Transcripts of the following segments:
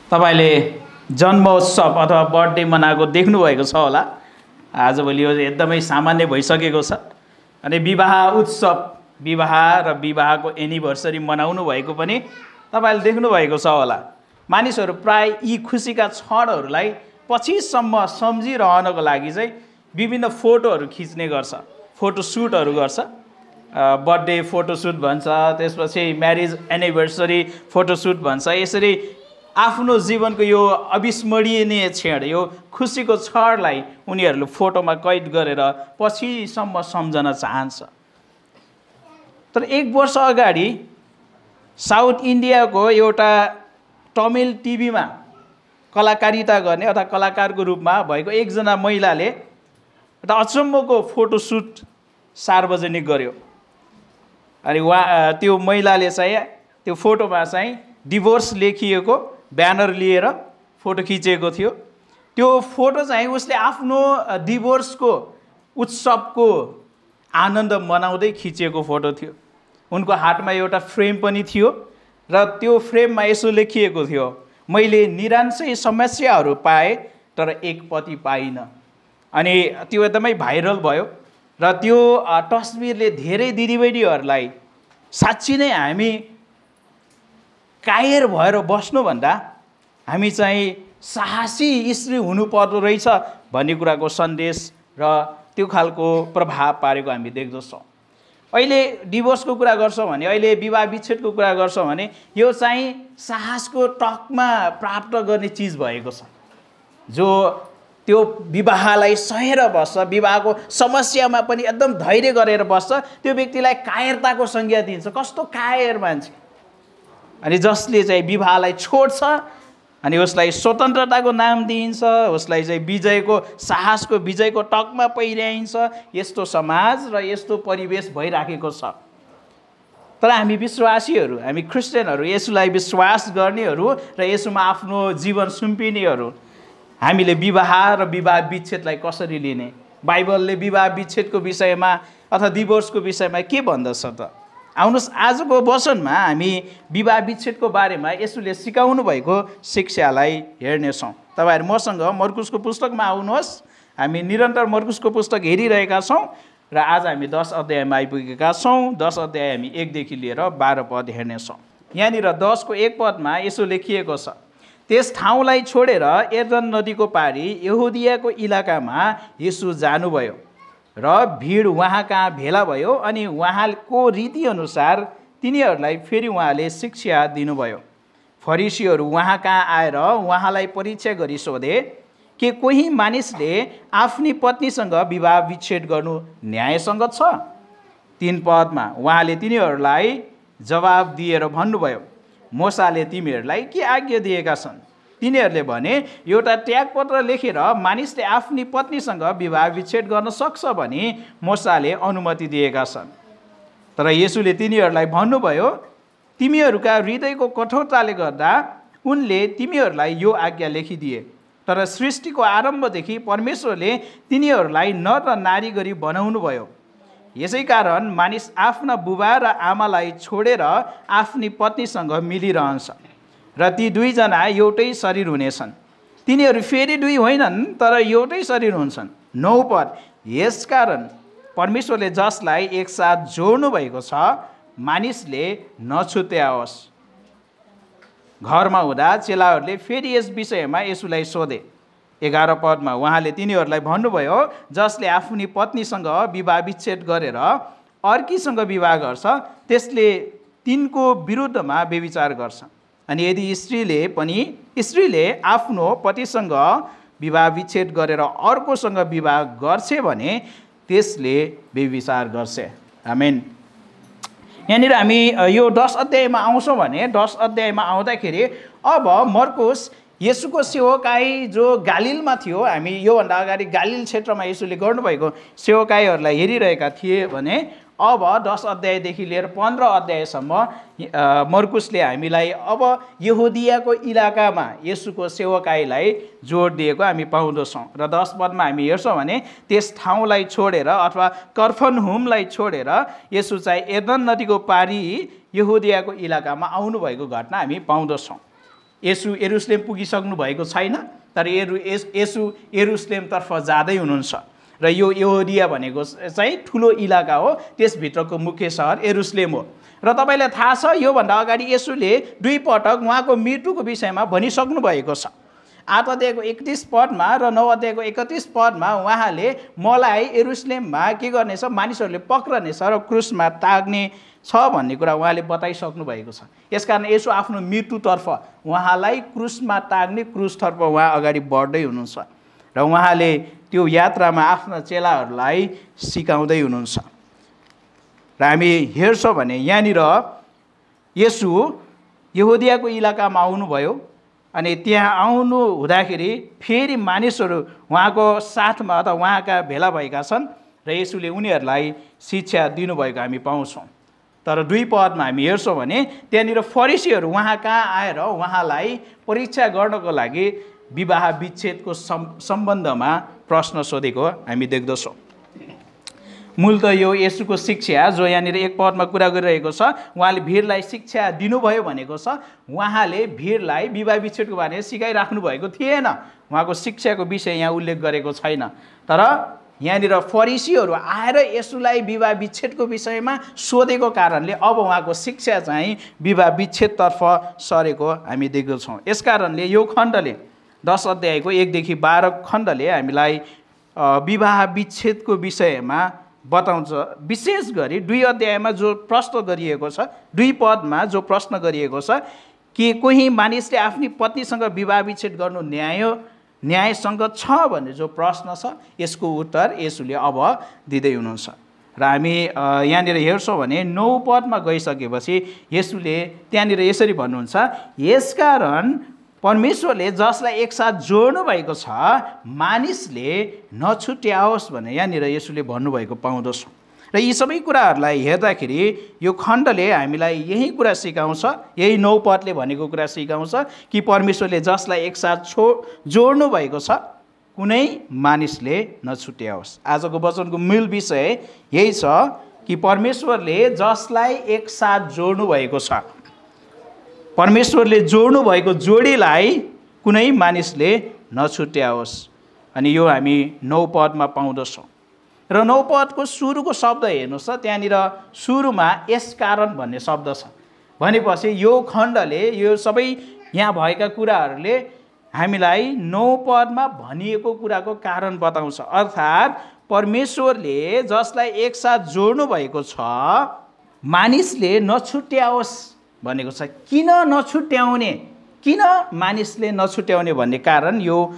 तपाईले जन्मोत्सव अथवा बर्थडे मनाएको देख्नुभएको छ होला। आजभोलि यो एकदमै सामान्य भइसकेको छ। अनि विवाह उत्सव, विवाह र विवाहको एनिभर्सरी मनाउनु भएको पनि तपाईले देख्नुभएको छ होला। मानिसहरू प्राय यी खुसीका क्षणहरूलाई पछिसम्म सम्झिरहनको लागि चाहिँ विभिन्न फोटोहरू खिच्ने गर्छ, फोटोसुटहरू गर्छ। बर्थडे फोटोसुट भन्छ, त्यसपछि म्यारिज एनिभर्सरी फोटोसुट भन्छ। यसरी आफ्नो जीवनको यो अविस्मरणीय क्षण, यो खुसीको क्षणलाई उनीहरूले फोटोमा कैद गरेर पछिसम्म सम्झन चाहन्छ। तर एक वर्ष अगाडि साउथ इन्डियाको एउटा तमिल टिभीमा कलाकारिता गर्ने अथवा कलाकारको रूपमा भएको एकजना महिलाले एउटा अचम्मको फोटोसुट सार्वजनिक गर्यो। अनि त्यो महिलाले चाहिँ त्यो फोटोमा चाहिँ डिभोर्स लेखिएको ब्यानर लिएर फोटो खिचेको थियो। त्यो फोटो चाहिँ उसले आफ्नो डिभोर्सको उत्सवको आनन्द मनाउँदै खिचेको फोटो थियो। उनको हातमा एउटा फ्रेम पनि थियो र त्यो फ्रेममा यसो लेखिएको थियो, मैले 99 समस्याहरू पाएँ तर एक पति पाइनँ। अनि त्यो एकदमै भाइरल भयो र त्यो तस्बिरले धेरै दिदीबहिनीहरूलाई साँच्ची नै हामी कायर भएर बस्नुभन्दा हामी चाहिँ साहसी स्त्री हुनुपर्दो रहेछ भन्ने कुराको सन्देश र त्यो खालको प्रभाव पारेको हामी देख्दछौँ। अहिले डिभोर्सको कुरा गर्छौँ भने, अहिले विवाह विच्छेदको कुरा गर्छौँ भने यो चाहिँ साहसको टकमा प्राप्त गर्ने चिज भएको छ। जो त्यो विवाहलाई सहेर बस्छ, विवाहको समस्यामा पनि एकदम धैर्य गरेर बस्छ, त्यो व्यक्तिलाई कायरताको संज्ञा दिन्छ। कस्तो कायर मान्छे! अनि जसले चाहिँ विवाहलाई छोड्छ अनि उसलाई स्वतन्त्रताको नाम दिइन्छ, उसलाई चाहिँ विजयको, साहसको विजयको टकमा पहिर्याइन्छ। यस्तो समाज र यस्तो परिवेश भइराखेको छ। तर हामी विश्वासीहरू, हामी क्रिस्चियनहरू, यसुलाई विश्वास गर्नेहरू र यसुमा आफ्नो जीवन सुम्पिनेहरू, हामीले विवाह र विवाह विच्छेदलाई कसरी लिने? बाइबलले विवाह विच्छेदको विषयमा अथवा डिभोर्सको विषयमा के भन्दछ त? आउनुहोस् आजको वचनमा हामी विवाह विच्छेदको बारेमा यसुले सिकाउनु भएको शिक्षालाई हेर्नेछौँ। तपाईँहरू मसँग मर्कुसको पुस्तकमा आउनुहोस्। हामी निरन्तर मर्कुसको पुस्तक हेरिरहेका छौँ र आज हामी 10 अध्यायमा आइपुगेका छौँ। 10 अध्याय हामी 1 देखि लिएर 12 पद हेर्नेछौँ। यहाँनिर 10 को 1 पदमा यसो लेखिएको छ, त्यस ठाउँलाई छोडेर यर्दन नदीको पारी यहुदियाको इलाकामा येशू जानुभयो र भिड उहाँ कहाँ भेला भयो। अनि उहाँको रीतिअनुसार तिनीहरूलाई फेरि उहाँले शिक्षा दिनुभयो। फरिसीहरू उहाँ कहाँ आएर उहाँलाई परीक्षा गरी सोधे कि कोही मानिसले आफ्नी पत्नीसँग विवाह विच्छेद गर्नु न्यायसङ्गत छ? 3 पदमा उहाँले तिनीहरूलाई जवाब दिएर भन्नुभयो, मोसाले तिमीहरूलाई के आज्ञा दिएका छन्? तिनीहरूले भने, एउटा त्यागपत्र लेखेर मानिसले आफ्नी पत्नीसँग विवाह विच्छेद गर्न सक्छ भनी मोसाले अनुमति दिएका छन्। तर येशूले तिनीहरूलाई भन्नुभयो, तिमीहरूका हृदयको कठोरताले गर्दा उनले तिमीहरूलाई यो आज्ञा लेखिदिए। तर सृष्टिको आरम्भदेखि परमेश्वरले तिनीहरूलाई नर र नारी गरी बनाउनु भयो। यसै कारण मानिस आफ्ना बुबा र आमालाई छोडेर आफ्नी पत्नीसँग मिलिरहन्छ र ती दुईजना एउटै शरीर हुनेछन्। तिनीहरू फेरि दुई होइनन् तर एउटै शरीर हुन्छन्। 9 पद, यसकारण परमेश्वरले जसलाई एकसाथ जोड्नु भएको छ मानिसले नछुत्याओस्। घरमा हुँदा चेलाहरूले फेरि यस विषयमा येशूलाई सोधे। 11 पदमा उहाँले तिनीहरूलाई भन्नुभयो, जसले आफ्नी पत्नीसँग विवाह विच्छेद गरेर अर्कीसँग विवाह गर्छ त्यसले तिनको विरुद्धमा व्यभिचार गर्छ। अनि यदि स्त्रीले आफ्नो पतिसँग विवाह विच्छेद गरेर अर्कोसँग विवाह गर्छ भने त्यसले व्यभिचार गर्छ। आमेन। यहाँनिर हामी यो 10 अध्यायमा आउँछौँ भने 10 अध्यायमा आउँदाखेरि अब मर्कुस येशूको सेवकाई जो गालिलमा थियो, हामी योभन्दा अगाडि गालिल क्षेत्रमा येशूले गर्नुभएको सेवकाईहरूलाई हेरिरहेका थिए भने अब 10 अध्यायदेखि लिएर 15 अध्यायसम्म मर्कुसले हामीलाई अब यहुदियाको इलाकामा येशूको सेवकाईलाई जोड दिएको हामी पाउँदछौँ। र 10 पदमा हामी हेर्छौँ भने त्यस ठाउँलाई छोडेर अथवा कफरनहुमलाई छोडेर येशू चाहिँ यर्दन नदीको पारी यहुदियाको इलाकामा आउनुभएको घटना हामी पाउँदछौँ। येशू यरुसलेम पुगिसक्नु भएको छैन, तर येशू यरुसलेमतर्फ जाँदै हुनुहुन्छ। र यो यहुदिया भनेको चाहिँ ठुलो इलाका हो, त्यसभित्रको मुख्य सहर यरुसलेम हो। र तपाईँलाई थाहा छ योभन्दा अगाडि येशूले 2 पटक उहाँको मृत्युको विषयमा भनिसक्नु भएको छ। 8 अध्यायको 31 पदमा र 9 अध्यायको 31 पदमा उहाँले मलाई यरुसलेममा के गर्नेछ, मानिसहरूले पक्रनेछ र क्रुसमा टाग्ने छ भन्ने कुरा उहाँले बताइसक्नु भएको छ। यसकारण येशू आफ्नो मृत्युतर्फ, उहाँलाई क्रुसमा टाग्ने क्रुसतर्फ उहाँ अगाडि बढ्दै हुनुहुन्छ र उहाँले त्यो यात्रामा आफ्ना चेलाहरूलाई सिकाउँदै हुनुहुन्छ। र हामी हेर्छौँ भने यहाँनिर येशू यहुदियाको इलाकामा आउनुभयो अनि त्यहाँ आउनु हुँदाखेरि फेरि मानिसहरू उहाँको साथमा अथवा उहाँका भेला भएका छन् र येशूले उनीहरूलाई शिक्षा दिनुभएको हामी पाउँछौँ। तर 2 पदमा हामी हेर्छौँ भने त्यहाँनिर फरिसीहरू उहाँ कहाँ आएर उहाँलाई परीक्षा गर्नको लागि विवाह विच्छेदको सम्बन्धमा प्रश्न सोधेको हामी देख्दछौँ। मूल त यो येशूको शिक्षा जो यहाँनिर 1 पदमा कुरा गरिरहेको छ, उहाँले भिडलाई शिक्षा दिनुभयो भनेको छ। उहाँले भिडलाई विवाह विच्छेदको बारेमा सिकाइराख्नु भएको थिएन, उहाँको शिक्षाको विषय यहाँ उल्लेख गरेको छैन। तर यहाँनिर फरिसीहरू आएर येशूलाई विवाह विच्छेदको विषयमा सोधेको कारणले अब उहाँको शिक्षा चाहिँ विवाह विच्छेदतर्फ सरेको हामी देख्दछौँ। यसकारणले यो खण्डले 10 अध्यायको 1 देखि 12 खण्डले हामीलाई विवाह विच्छेदको विषयमा बताउँछ। विशेष गरी 2 अध्यायमा जो प्रश्न गरिएको छ, 2 पदमा जो प्रश्न गरिएको छ कि कोही मानिसले आफ्नी पत्नीसँग विवाह विच्छेद गर्नु न्यायसङ्गत छ भन्ने जो प्रश्न छ, यसको उत्तर येशूले अब दिँदै हुनुहुन्छ। र हामी यहाँनिर हेर्छौँ भने 9 पदमा गइसकेपछि येशूले त्यहाँनिर यसरी भन्नुहुन्छ, यसकारण परमेश्वरले जसलाई एकसाथ जोड्नु भएको छ मानिसले नछुट्याओस् भने यहाँनिर येशूले भन्नुभएको पाउँदछौँ। र यी सबै कुराहरूलाई हेर्दाखेरि यो खण्डले हामीलाई यही कुरा सिकाउँछ, यही 9 पदले भनेको कुरा सिकाउँछ कि परमेश्वरले जसलाई एकसाथ जोड्नु भएको छ कुनै मानिसले नछुट्याओस्। आजको वचनको मूल विषय यही छ कि परमेश्वरले जसलाई एकसाथ जोड्नु भएको छ, परमेश्वरले जोड्नु भएको जोडीलाई कुनै मानिसले नछुट्याओस्। अनि यो हामी 9 पदमा पाउँदछौँ। र 9 पदको सुरुको शब्द हेर्नुहोस् त, त्यहाँनिर सुरुमा यसकारण भन्ने शब्द छ। भनेपछि यो खण्डले, यो सबै यहाँ भएका कुराहरूले हामीलाई 9 पदमा भनिएको कुराको कारण बताउँछ। अर्थात् परमेश्वरले जसलाई एकसाथ जोड्नु भएको छ मानिसले नछुट्याओस् भनेको छ। किन नछुट्याउने, किन मानिसले नछुट्याउने भन्ने कारण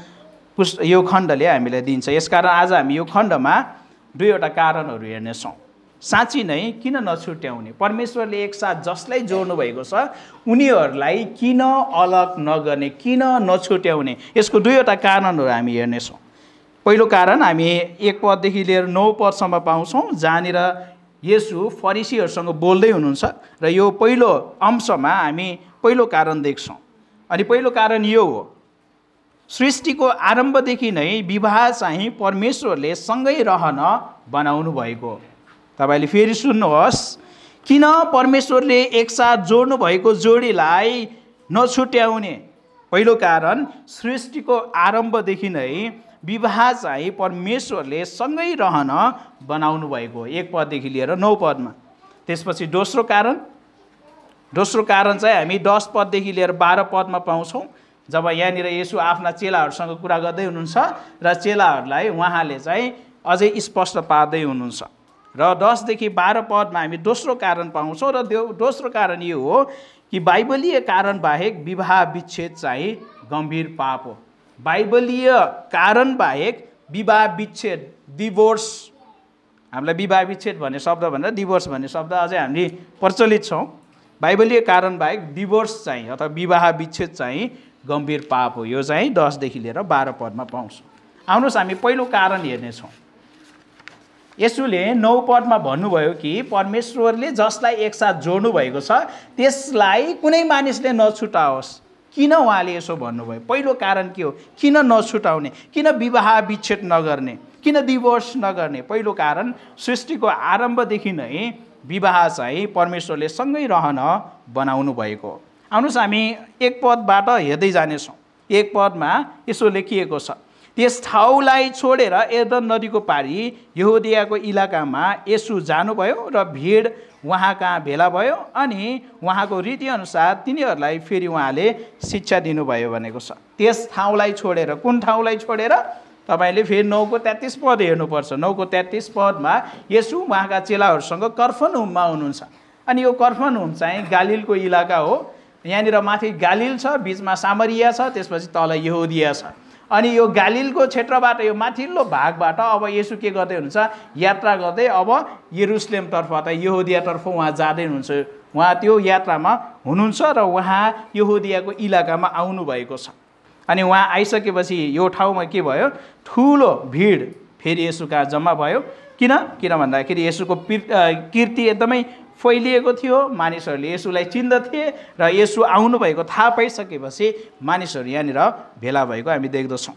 यो खण्डले हामीलाई दिन्छ। यसकारण आज हामी यो खण्डमा 2वटा कारणहरू हेर्नेछौँ। साँच्ची नै किन नछुट्याउने, परमेश्वरले एकसाथ जसलाई जोड्नु भएको छ उनीहरूलाई किन अलग नगर्ने, किन नछुट्याउने, यसको 2वटा कारणहरू हामी हेर्नेछौँ। पहिलो कारण हामी 1 पददेखि लिएर 9 पदसम्म पाउँछौँ, जहाँनिर येशू फरिसीहरूसँग बोल्दै हुनुहुन्छ र यो पहिलो अंशमा हामी पहिलो कारण देख्छौँ। अनि पहिलो कारण यो हो, सृष्टिको आरम्भदेखि नै विवाह चाहिँ परमेश्वरले सँगै रहन बनाउनु भएको। तपाईँले फेरि सुन्नुहोस्, किन परमेश्वरले एकसाथ जोड्नु भएको जोडीलाई नछुट्याउने। पहिलो कारण, सृष्टिको आरम्भदेखि नै विवाह चाहिँ परमेश्वरले सँगै रहन बनाउनु भएको, 1 पददेखि लिएर 9 पदमा। त्यसपछि दोस्रो कारण चाहिँ हामी 10 पददेखि लिएर 12 पदमा पाउँछौँ, जब यहाँनिर येशू आफ्ना चेलाहरूसँग कुरा गर्दै हुनुहुन्छ र चेलाहरूलाई उहाँले चाहिँ अझै स्पष्ट पार्दै हुनुहुन्छ। र 10 देखि 12 पदमा हामी दोस्रो कारण पाउँछौँ र दोस्रो कारण यो हो कि बाइबलीय कारण बाहेक विवाह विच्छेद चाहिँ गम्भीर पाप हो। बाइबलीय कारण बाहेक विवाह विच्छेद, डिभोर्स, हामीलाई विवाह विच्छेद भन्ने शब्द भनेर डिभोर्स भन्ने शब्द अझै हामी प्रचलित छौँ। बाइबलीय कारण बाहेक डिभोर्स चाहिँ अथवा विवाह विच्छेद चाहिँ गम्भीर पाप हो। यो चाहिँ 10 देखि लिएर 12 पदमा पाउँछौँ। आउनुहोस् हामी पहिलो कारण हेर्नेछौँ। येशूले 9 पदमा भन्नुभयो कि परमेश्वरले जसलाई एकसाथ जोड्नु भएको छ त्यसलाई कुनै मानिसले नछुटाओस्। किन उहाँले यसो भन्नुभयो? पहिलो कारण के हो? किन नछुटाउने, किन विवाह विच्छेद नगर्ने, किन डिभोर्स नगर्ने? पहिलो कारण, सृष्टिको आरम्भदेखि नै विवाह चाहिँ परमेश्वरले सँगै रहन बनाउनु भएको। आउनुहोस् हामी एक पदबाट हेर्दै जानेछौँ। एक पदमा यसो लेखिएको छ, त्यस ठाउँलाई छोडेर एर्दन नदीको पारी यहुदियाको इलाकामा येशू जानुभयो र भिड उहाँ कहाँ भेला भयो अनि उहाँको रीतिअनुसार तिनीहरूलाई फेरि उहाँले शिक्षा दिनुभयो भनेको छ। त्यस ठाउँलाई छोडेर, कुन ठाउँलाई छोडेर? तपाईँले फेरि 9को 33 पद हेर्नुपर्छ। 9को 33 पदमा येशू उहाँका चेलाहरूसँग कफरनहुममा हुनुहुन्छ। अनि यो कफरनहुम चाहिँ गालिलको इलाका हो। यहाँनिर माथि गालिल छ, बिचमा सामरिया छ, त्यसपछि तल यहुदिया छ। अनि यो गालिलको क्षेत्रबाट, यो माथिल्लो भागबाट अब येशू के गर्दै हुनुहुन्छ? यात्रा गर्दै अब यरुसलेमतर्फ अथवा यहुदियातर्फ उहाँ जाँदै हुनुहुन्छ। उहाँ त्यो यात्रामा हुनुहुन्छ र उहाँ यहुदियाको इलाकामा आउनुभएको छ। अनि उहाँ आइसकेपछि यो ठाउँमा के भयो? ठुलो भिड फेरि येशू कहाँ जम्मा भयो। किन भन्दाखेरि येशूको कीर्ति एकदमै फैलिएको थियो। मानिसहरूले येशूलाई चिन्दथे र येशू आउनुभएको थाहा पाइसकेपछि मानिसहरू यहाँनिर भेला भएको हामी देख्दछौँ।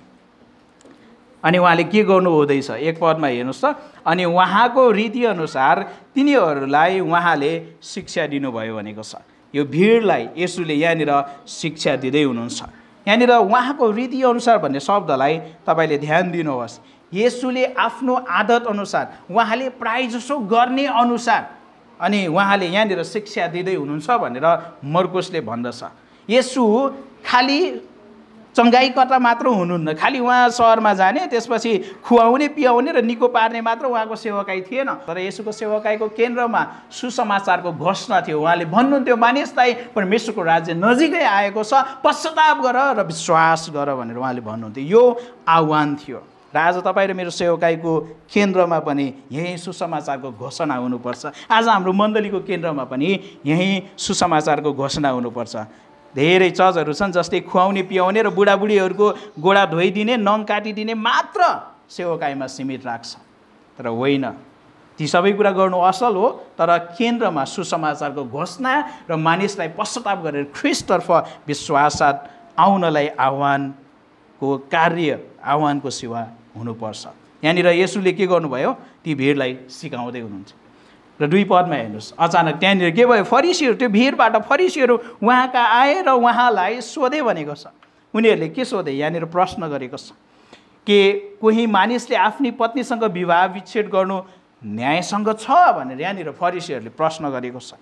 अनि उहाँले के गर्नु हुँदैछ? एक पदमा हेर्नुहोस् त, अनि उहाँको रीतिअनुसार तिनीहरूलाई उहाँले शिक्षा दिनुभयो भनेको छ। यो भिडलाई येशूले यहाँनिर शिक्षा दिँदै हुनुहुन्छ। यहाँनिर उहाँको रीतिअनुसार भन्ने शब्दलाई तपाईँले ध्यान दिनुहोस्। येशूले आफ्नो आदत अनुसार, उहाँले प्रायःजसो गर्ने अनुसार अनि उहाँले यहाँनिर शिक्षा दिँदै हुनुहुन्छ भनेर मर्कुसले भन्दछ। येशू खालि चङ्गाइकर्ता मात्र हुनुहुन्न, खालि उहाँ सहरमा जाने, त्यसपछि खुवाउने पियाउने र निको पार्ने मात्र उहाँको सेवकाई थिएन। तर येशूको सेवकाईको केन्द्रमा सुसमाचारको घोषणा थियो। उहाँले भन्नुहुन्थ्यो मानिसलाई परमेश्वरको राज्य नजिकै आएको छ, पश्चाताप गर र विश्वास गर भनेर उहाँले भन्नुहुन्थ्यो। यो आह्वान थियो र आज तपाईँ र मेरो सेवकाईको केन्द्रमा पनि यही सुसमाचारको घोषणा हुनुपर्छ। आज हाम्रो मण्डलीको केन्द्रमा पनि यही सुसमाचारको घोषणा हुनुपर्छ। धेरै चर्चहरू छन् जसले खुवाउने पियाउने र बुढाबुढीहरूको गोडा धोइदिने, नङ काटिदिने मात्र सेवकाईमा सीमित राख्छ। तर होइन, ती सबै कुरा गर्नु असल हो, तर केन्द्रमा सुसमाचारको घोषणा र मानिसलाई पश्चाताप गरेर ख्रीष्टतर्फ विश्वासात आउनलाई आह्वानको कार्य, आह्वानको सेवा हुनुपर्छ। यहाँनिर येशूले के गर्नुभयो? ती भिडलाई सिकाउँदै हुनुहुन्छ। र 2 पदमा हेर्नुहोस्, अचानक त्यहाँनिर के भयो? फरिसीहरू, त्यो भिडबाट फरिसीहरू उहाँ कहाँ आए र उहाँलाई सोधे भनेको छ। उनीहरूले के सोधे? यहाँनिर प्रश्न गरेको छ कि कोही मानिसले आफ्नी पत्नीसँग विवाह विच्छेद गर्नु न्यायसँग छ भनेर यहाँनिर फरिसीहरूले प्रश्न गरेको छ।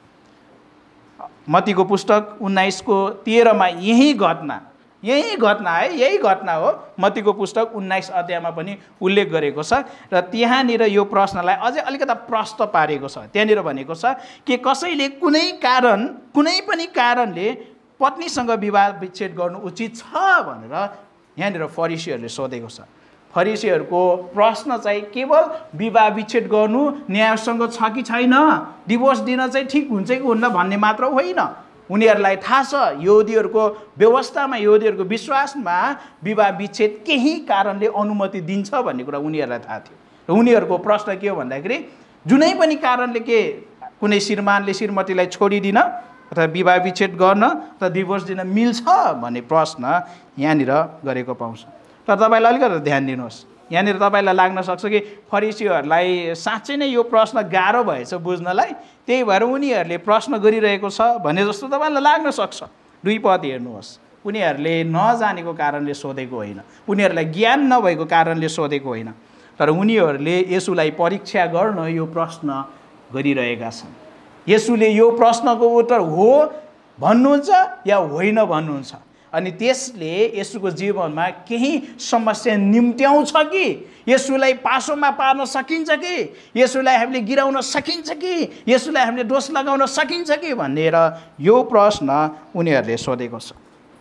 मत्तीको पुस्तक 19को 13मा यही घटना है, यही घटना हो। मत्तीको पुस्तक 19 अध्यायमा पनि उल्लेख गरेको छ र त्यहाँनिर यो प्रश्नलाई अझै अलिकता प्रश्न पारेको छ। त्यहाँनिर भनेको छ कि कसैले कुनै पनि कारणले पत्नीसँग विवाह विच्छेद गर्नु उचित छ भनेर यहाँनिर फरिसीहरूले सोधेको छ। फरिसीहरूको प्रश्न चाहिँ केवल विवाह विच्छेद गर्नु न्यायसँग छ कि छैन, डिभोर्स दिन चाहिँ ठिक हुन्छ कि हुन्न भन्ने मात्र होइन। उनीहरूलाई थाहा छ यहुदीहरूको व्यवस्थामा, यहुदीहरूको विश्वासमा विवाह विच्छेद केही कारणले अनुमति दिन्छ भन्ने कुरा उनीहरूलाई थाहा थियो। र उनीहरूको प्रश्न के हो भन्दाखेरि जुनै पनि कारणले के कुनै श्रीमानले श्रीमतीलाई छोडिदिन अथवा विवाह विच्छेद गर्न अथवा डिभोर्स दिन मिल्छ भन्ने प्रश्न यहाँनिर गरेको पाउँछ। तर तपाईँलाई अलिकति ध्यान दिनुहोस्, यहाँनिर तपाईँलाई लाग्न सक्छ कि फरिसीहरूलाई साँच्चै नै यो प्रश्न गाह्रो भएछ बुझ्नलाई, त्यही भएर उनीहरूले प्रश्न गरिरहेको छ भने जस्तो तपाईँलाई लाग्न सक्छ। 2 पद हेर्नुहोस्, उनीहरूले नजानेको कारणले सोधेको होइन, उनीहरूलाई ज्ञान नभएको कारणले सोधेको होइन, तर उनीहरूले येशूलाई परीक्षा गर्न यो प्रश्न गरिरहेका छन्। येशूले यो प्रश्नको उत्तर हो भन्नुहुन्छ या होइन भन्नुहुन्छ, अनि त्यसले येशूको जीवनमा केही समस्या निम्त्याउँछ कि, येशूलाई पासोमा पार्न सकिन्छ कि, येशूलाई हामीले गिराउन सकिन्छ कि, येशूलाई हामीले दोष लगाउन सकिन्छ कि भनेर यो प्रश्न उनीहरूले सोधेको छ।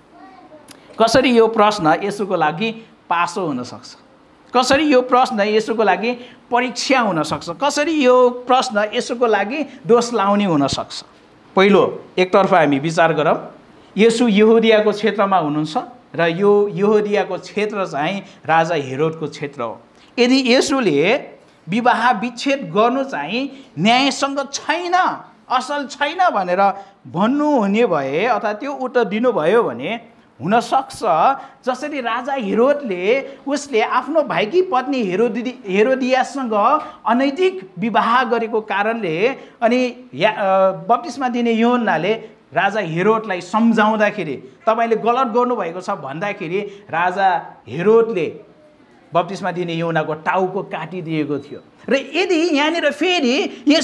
कसरी यो प्रश्न येशूको लागि पासो हुन सक्छ? कसरी यो प्रश्न येशूको लागि परीक्षा हुन सक्छ? कसरी यो प्रश्न येशूको लागि दोष लाउने हुन सक्छ? पहिलो एकतर्फ हामी विचार गरौँ, येशू यहुदियाको क्षेत्रमा हुनुहुन्छ र यो यहुदियाको क्षेत्र चाहिँ राजा हेरोदको क्षेत्र हो। यदि येशूले विवाह विच्छेद गर्नु चाहिँ न्यायसँग छैन, असल छैन भनेर भन्नुहुने भए अथवा त्यो उत्तर दिनुभयो भने हुनसक्छ जसरी राजा हेरोदले उसले आफ्नो भाइकी पत्नी हेरोदियासँग अनैतिक विवाह गरेको कारणले अनि बप्तिस्मा दिने यूहन्नाले राजा हेरोदलाई सम्झाउँदाखेरि तपाईँले गलत गर्नुभएको छ भन्दाखेरि राजा हेरोदले बप्तिस्मा दिने यूहन्नाको टाउको काटिदिएको थियो। र यदि यहाँनिर फेरि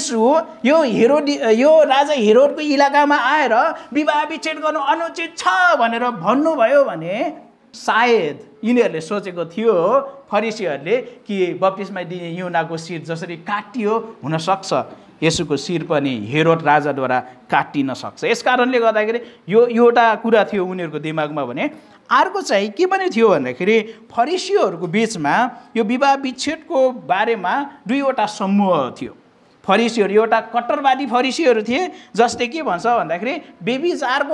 यो राजा हेरोदको इलाकामा आएर विवाह विच्छेद गर्नु अनुचित छ भनेर भन्नुभयो भने सायद यिनीहरूले सोचेको थियो फरिसीहरूले कि बप्तिस्मा दिने यूहन्नाको शिर जसरी काटियो हुनसक्छ येशूको शिर पनि हेरोद राजाद्वारा काटिन सक्छ। यस कारणले गर्दाखेरि यो एउटा कुरा थियो उनीहरूको दिमागमा भने अर्को चाहिँ के पनि थियो भन्दाखेरि फरिसीहरूको बिचमा यो विवाह विच्छेदको बारेमा दुईवटा समूह थियो। फरिसीहरू एउटा कट्टरवादी फरिसीहरू थिए जसले के भन्छ भन्दाखेरि व्यभिचारको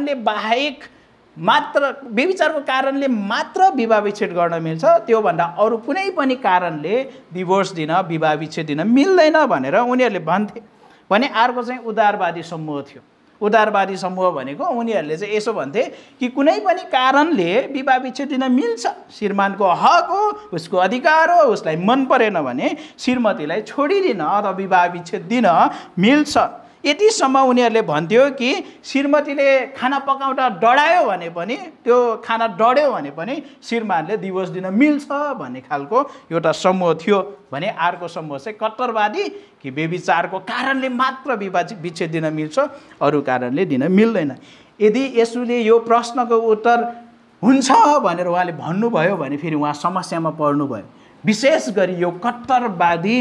कारणले मात्र विवाह विच्छेद गर्न मिल्छ, त्योभन्दा अरू कुनै पनि कारणले डिभोर्स दिन विवाह विच्छेद दिन मिल्दैन भनेर उनीहरूले भन्थे। भने अर्को चाहिँ उदारवादी समूह थियो। उदारवादी समूह भनेको उनीहरूले चाहिँ यसो भन्थे कि कुनै पनि कारणले विवाह विच्छेद दिन मिल्छ, श्रीमानको हक हो, उसको अधिकार हो, उसलाई मन परेन भने श्रीमतीलाई छोडिदिन अथवा विवाह विच्छेद दिन मिल्छ। यतिसम्म उनीहरूले भन्थ्यो कि श्रीमतीले खाना पकाउँदा डढायो भने पनि त्यो खाना डढ्यो भने पनि श्रीमानले डिभोर्स दिन मिल्छ भन्ने खालको एउटा समूह थियो। भने अर्को समूह चाहिँ कट्टरवादी कि व्यभिचारको कारणले मात्र विवाह विच्छेद दिन मिल्छ, अरू कारणले दिन मिल्दैन। यदि येशूले यो प्रश्नको उत्तर हुन्छ भनेर उहाँले भन्नुभयो भने फेरि उहाँ समस्यामा पर्नुभयो। विशेष गरी यो कट्टरवादी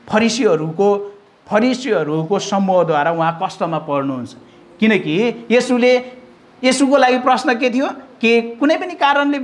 फरिसीहरूको समूहद्वारा उहाँ कष्टमा पर्नुहुन्छ। किनकि येशूको लागि प्रश्न के थियो कि कुनै पनि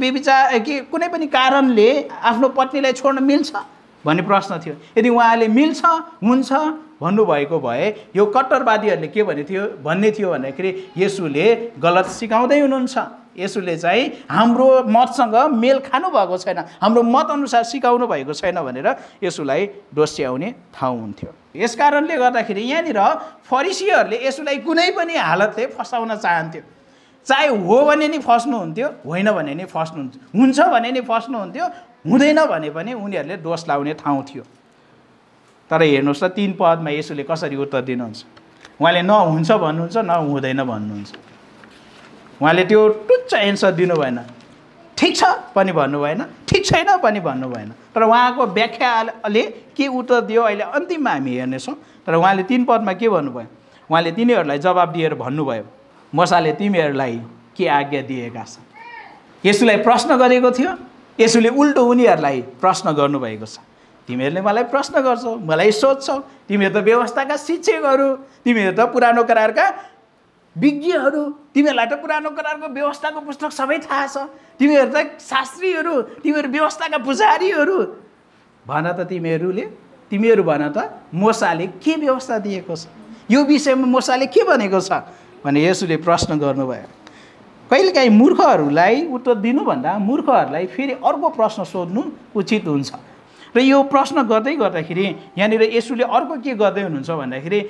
कारणले आफ्नो पत्नीलाई छोड्न मिल्छ भन्ने प्रश्न थियो। यदि उहाँले मिल्छ हुन्छ भन्नुभएको भए यो कट्टरवादीहरूले के भन्ने थियो भन्दाखेरि येशूले गलत सिकाउँदै हुनुहुन्छ, येशूले चाहिँ हाम्रो मतसँग मेल खानुभएको छैन, हाम्रो मत अनुसार सिकाउनु भएको छैन भनेर येशूलाई दोष्याउने ठाउँ हुन्थ्यो। यस कारणले गर्दाखेरि यहाँनिर फरिसीहरूले येशूलाई कुनै पनि हालतले फसाउन चाहन्थ्यो। चाहे हो भने नि फस्नुहुन्थ्यो, होइन भने नि फस्नुहुन्थ्यो, हुन्छ भने नि फस्नुहुन्थ्यो, हुँदैन भने पनि उनीहरूले दोष लाउने ठाउँ थियो। तर हेर्नुहोस् त 3 पदमा येशूले कसरी उत्तर दिनुहुन्छ। उहाँले न हुन्छ भन्नुहुन्छ न हुँदैन भन्नुहुन्छ। उहाँले त्यो टुच्च एन्सर दिनु भएन, ठिक छ पनि भन्नु भएन, ठिक छैन पनि भन्नु भएन। तर उहाँको व्याख्याले के उत्तर दियो अहिले अन्तिममा हामी हेर्नेछौँ। तर उहाँले 3 पदमा के भन्नुभयो, उहाँले तिनीहरूलाई जवाब दिएर भन्नुभयो, मूसाले तिमीहरूलाई के आज्ञा दिएका छन्। येशूलाई प्रश्न गरेको थियो, येशूले उल्टो उनीहरूलाई प्रश्न गर्नुभएको छ। तिमीहरूले मलाई प्रश्न गर्छौ, मलाई सोध्छौ, तिमीहरू त व्यवस्थाका शिक्षकहरू, तिमीहरू त पुरानो करारका विज्ञहरू, तिमीहरूलाई त पुरानो करारको व्यवस्थाको पुस्तक सबै थाहा छ, तिमीहरू त शास्त्रीहरू, तिमीहरू व्यवस्थाका पुजारीहरू, भन त तिमीहरू भन त मूसाले के व्यवस्था दिएको छ, यो विषयमा मूसाले के भनेको छ भने येशूले प्रश्न गर्नुभयो। कहिलेकाहीँ मूर्खहरूलाई उत्तर दिनुभन्दा मूर्खहरूलाई फेरि अर्को प्रश्न सोध्नु उचित हुन्छ। र यो प्रश्न गर्दाखेरि यहाँनिर येशूले अर्को के गर्दै हुनुहुन्छ भन्दाखेरि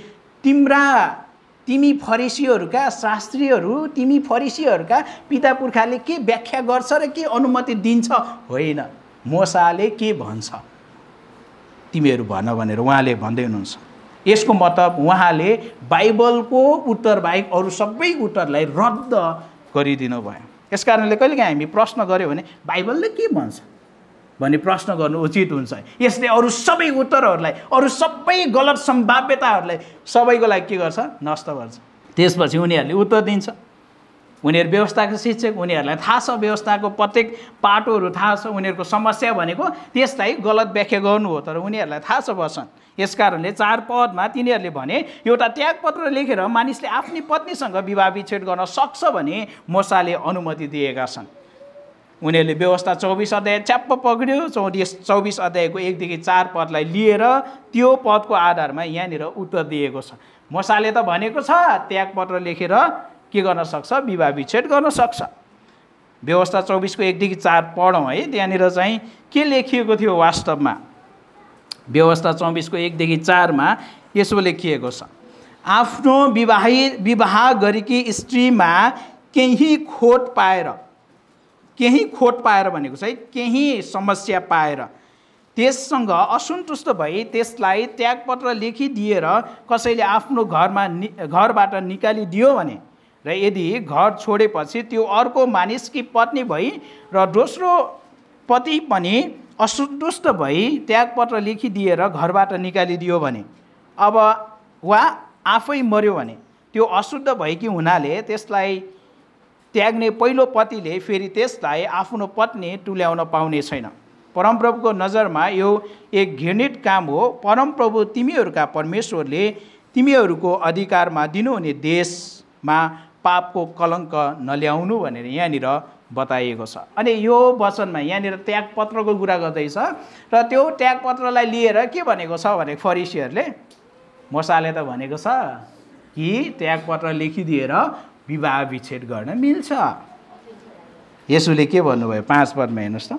तिमी फरिसीहरूका शास्त्रीहरू, तिमी फरिसीहरूका पिता पुर्खाले के व्याख्या गर्छ र के अनुमति दिन्छ होइन, मूसाले के भन्छ तिमीहरू भन भनेर उहाँले भन्दै हुनुहुन्छ। यसको मतलब उहाँले बाइबलको उत्तर बाहेक अरू सबै उत्तरलाई रद्द गरिदिनु भयो। यस कारणले कहिलेकाहीँ हामी प्रश्न गऱ्यौँ भने बाइबलले के भन्छ भन्ने प्रश्न गर्नु उचित हुन्छ। यसले अरू सबै उत्तरहरूलाई, अरू सबै गलत सम्भाव्यताहरूलाई सबैको लागि के गर्छ, नष्ट गर्छ। त्यसपछि उनीहरूले उत्तर दिन्छ। उनीहरू व्यवस्थाको शिक्षक, उनीहरूलाई थाहा छ व्यवस्थाको प्रत्येक पाटोहरू थाहा छ। उनीहरूको समस्या भनेको त्यसलाई गलत व्याख्या गर्नु हो, तर उनीहरूलाई थाहा छ वचन। यस कारणले 4 पदमा तिनीहरूले भने एउटा त्यागपत्र लेखेर मानिसले आफ्नी पत्नीसँग विवाह विच्छेद गर्न सक्छ भने मूसाले अनुमति दिएका छन्। उनीहरूले व्यवस्था 24 अध्याय च्याप्प पक्रियो, 24 अध्यायको 1देखि 4 पदलाई लिएर त्यो पदको आधारमा यहाँनिर उत्तर दिएको छ। मूसाले त भनेको छ त्यागपत्र लेखेर के गर्न सक्छ, विवाह विच्छेद गर्न सक्छ। व्यवस्था 24 को 1देखि 4 पढौँ है। त्यहाँनिर चाहिँ के लेखिएको थियो वास्तवमा, व्यवस्था 24 को 1देखि 4 मा यसो लेखिएको छ, आफ्नो विवाह गरेकी स्त्रीमा केही खोट पाएर भनेको चाहिँ केही समस्या पाएर त्यससँग असन्तुष्ट भई त्यसलाई त्यागपत्र लेखिदिएर कसैले आफ्नो घरबाट निकालिदियो भने र यदि घर छोडेपछि त्यो अर्को मानिसकी पत्नी भई र दोस्रो पति पनि असन्तुष्ट भई त्यागपत्र लेखिदिएर घरबाट निकालिदियो भने अब वा आफै मर्यो भने त्यो अशुद्ध भएकी हुनाले त्यसलाई त्याग्ने पहिलो पतिले फेरि त्यसलाई आफ्नो पत्नी तुल्याउन पाउने छैन। परमप्रभुको नजरमा यो एक घृणित काम हो। परमप्रभु तिमीहरूका परमेश्वरले तिमीहरूको अधिकारमा दिनुहुने देशमा पापको कलङ्क नल्याउनु भनेर यहाँनिर बताइएको छ। अनि यो वचनमा यहाँनिर त्यागपत्रको कुरा गर्दैछ र त्यो त्यागपत्रलाई लिएर के भनेको छ भने फरिसीहरूले, मूसाले त भनेको छ कि त्यागपत्र लेखिदिएर विवाह विच्छेद गर्न मिल्छ। येशूले के भन्नुभयो 5 पदमा हेर्नुहोस् त।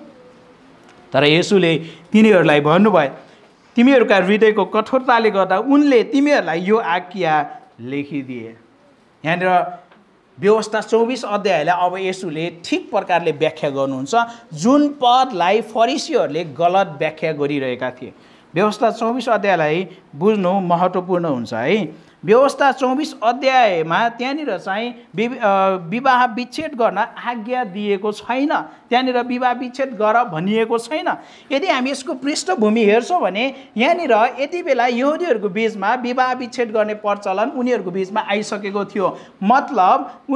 तर येशूले तिनीहरूलाई भन्नुभयो, तिमीहरूका हृदयको कठोरताले गर्दा उनले तिमीहरूलाई यो आज्ञा लेखिदिए। यहाँनिर व्यवस्था 24 अध्यायलाई अब येशूले ठिक प्रकारले व्याख्या गर्नुहुन्छ, जुन पदलाई फरिसीहरूले गलत व्याख्या गरिरहेका थिए। व्यवस्था 24 अध्यायलाई बुझ्नु महत्त्वपूर्ण हुन्छ है। व्यवस्था 24 अध्यायमा त्यहाँनिर चाहिँ विवाह विच्छेद गर्न आज्ञा दिएको छैन, त्यहाँनिर विवाह विच्छेद गर भनिएको छैन। यदि हामी यसको पृष्ठभूमि हेर्छौँ भने यहाँनिर यति बेला यहुदीहरूको बिचमा विवाह विच्छेद गर्ने प्रचलन उनीहरूको बिचमा आइसकेको थियो। मतलब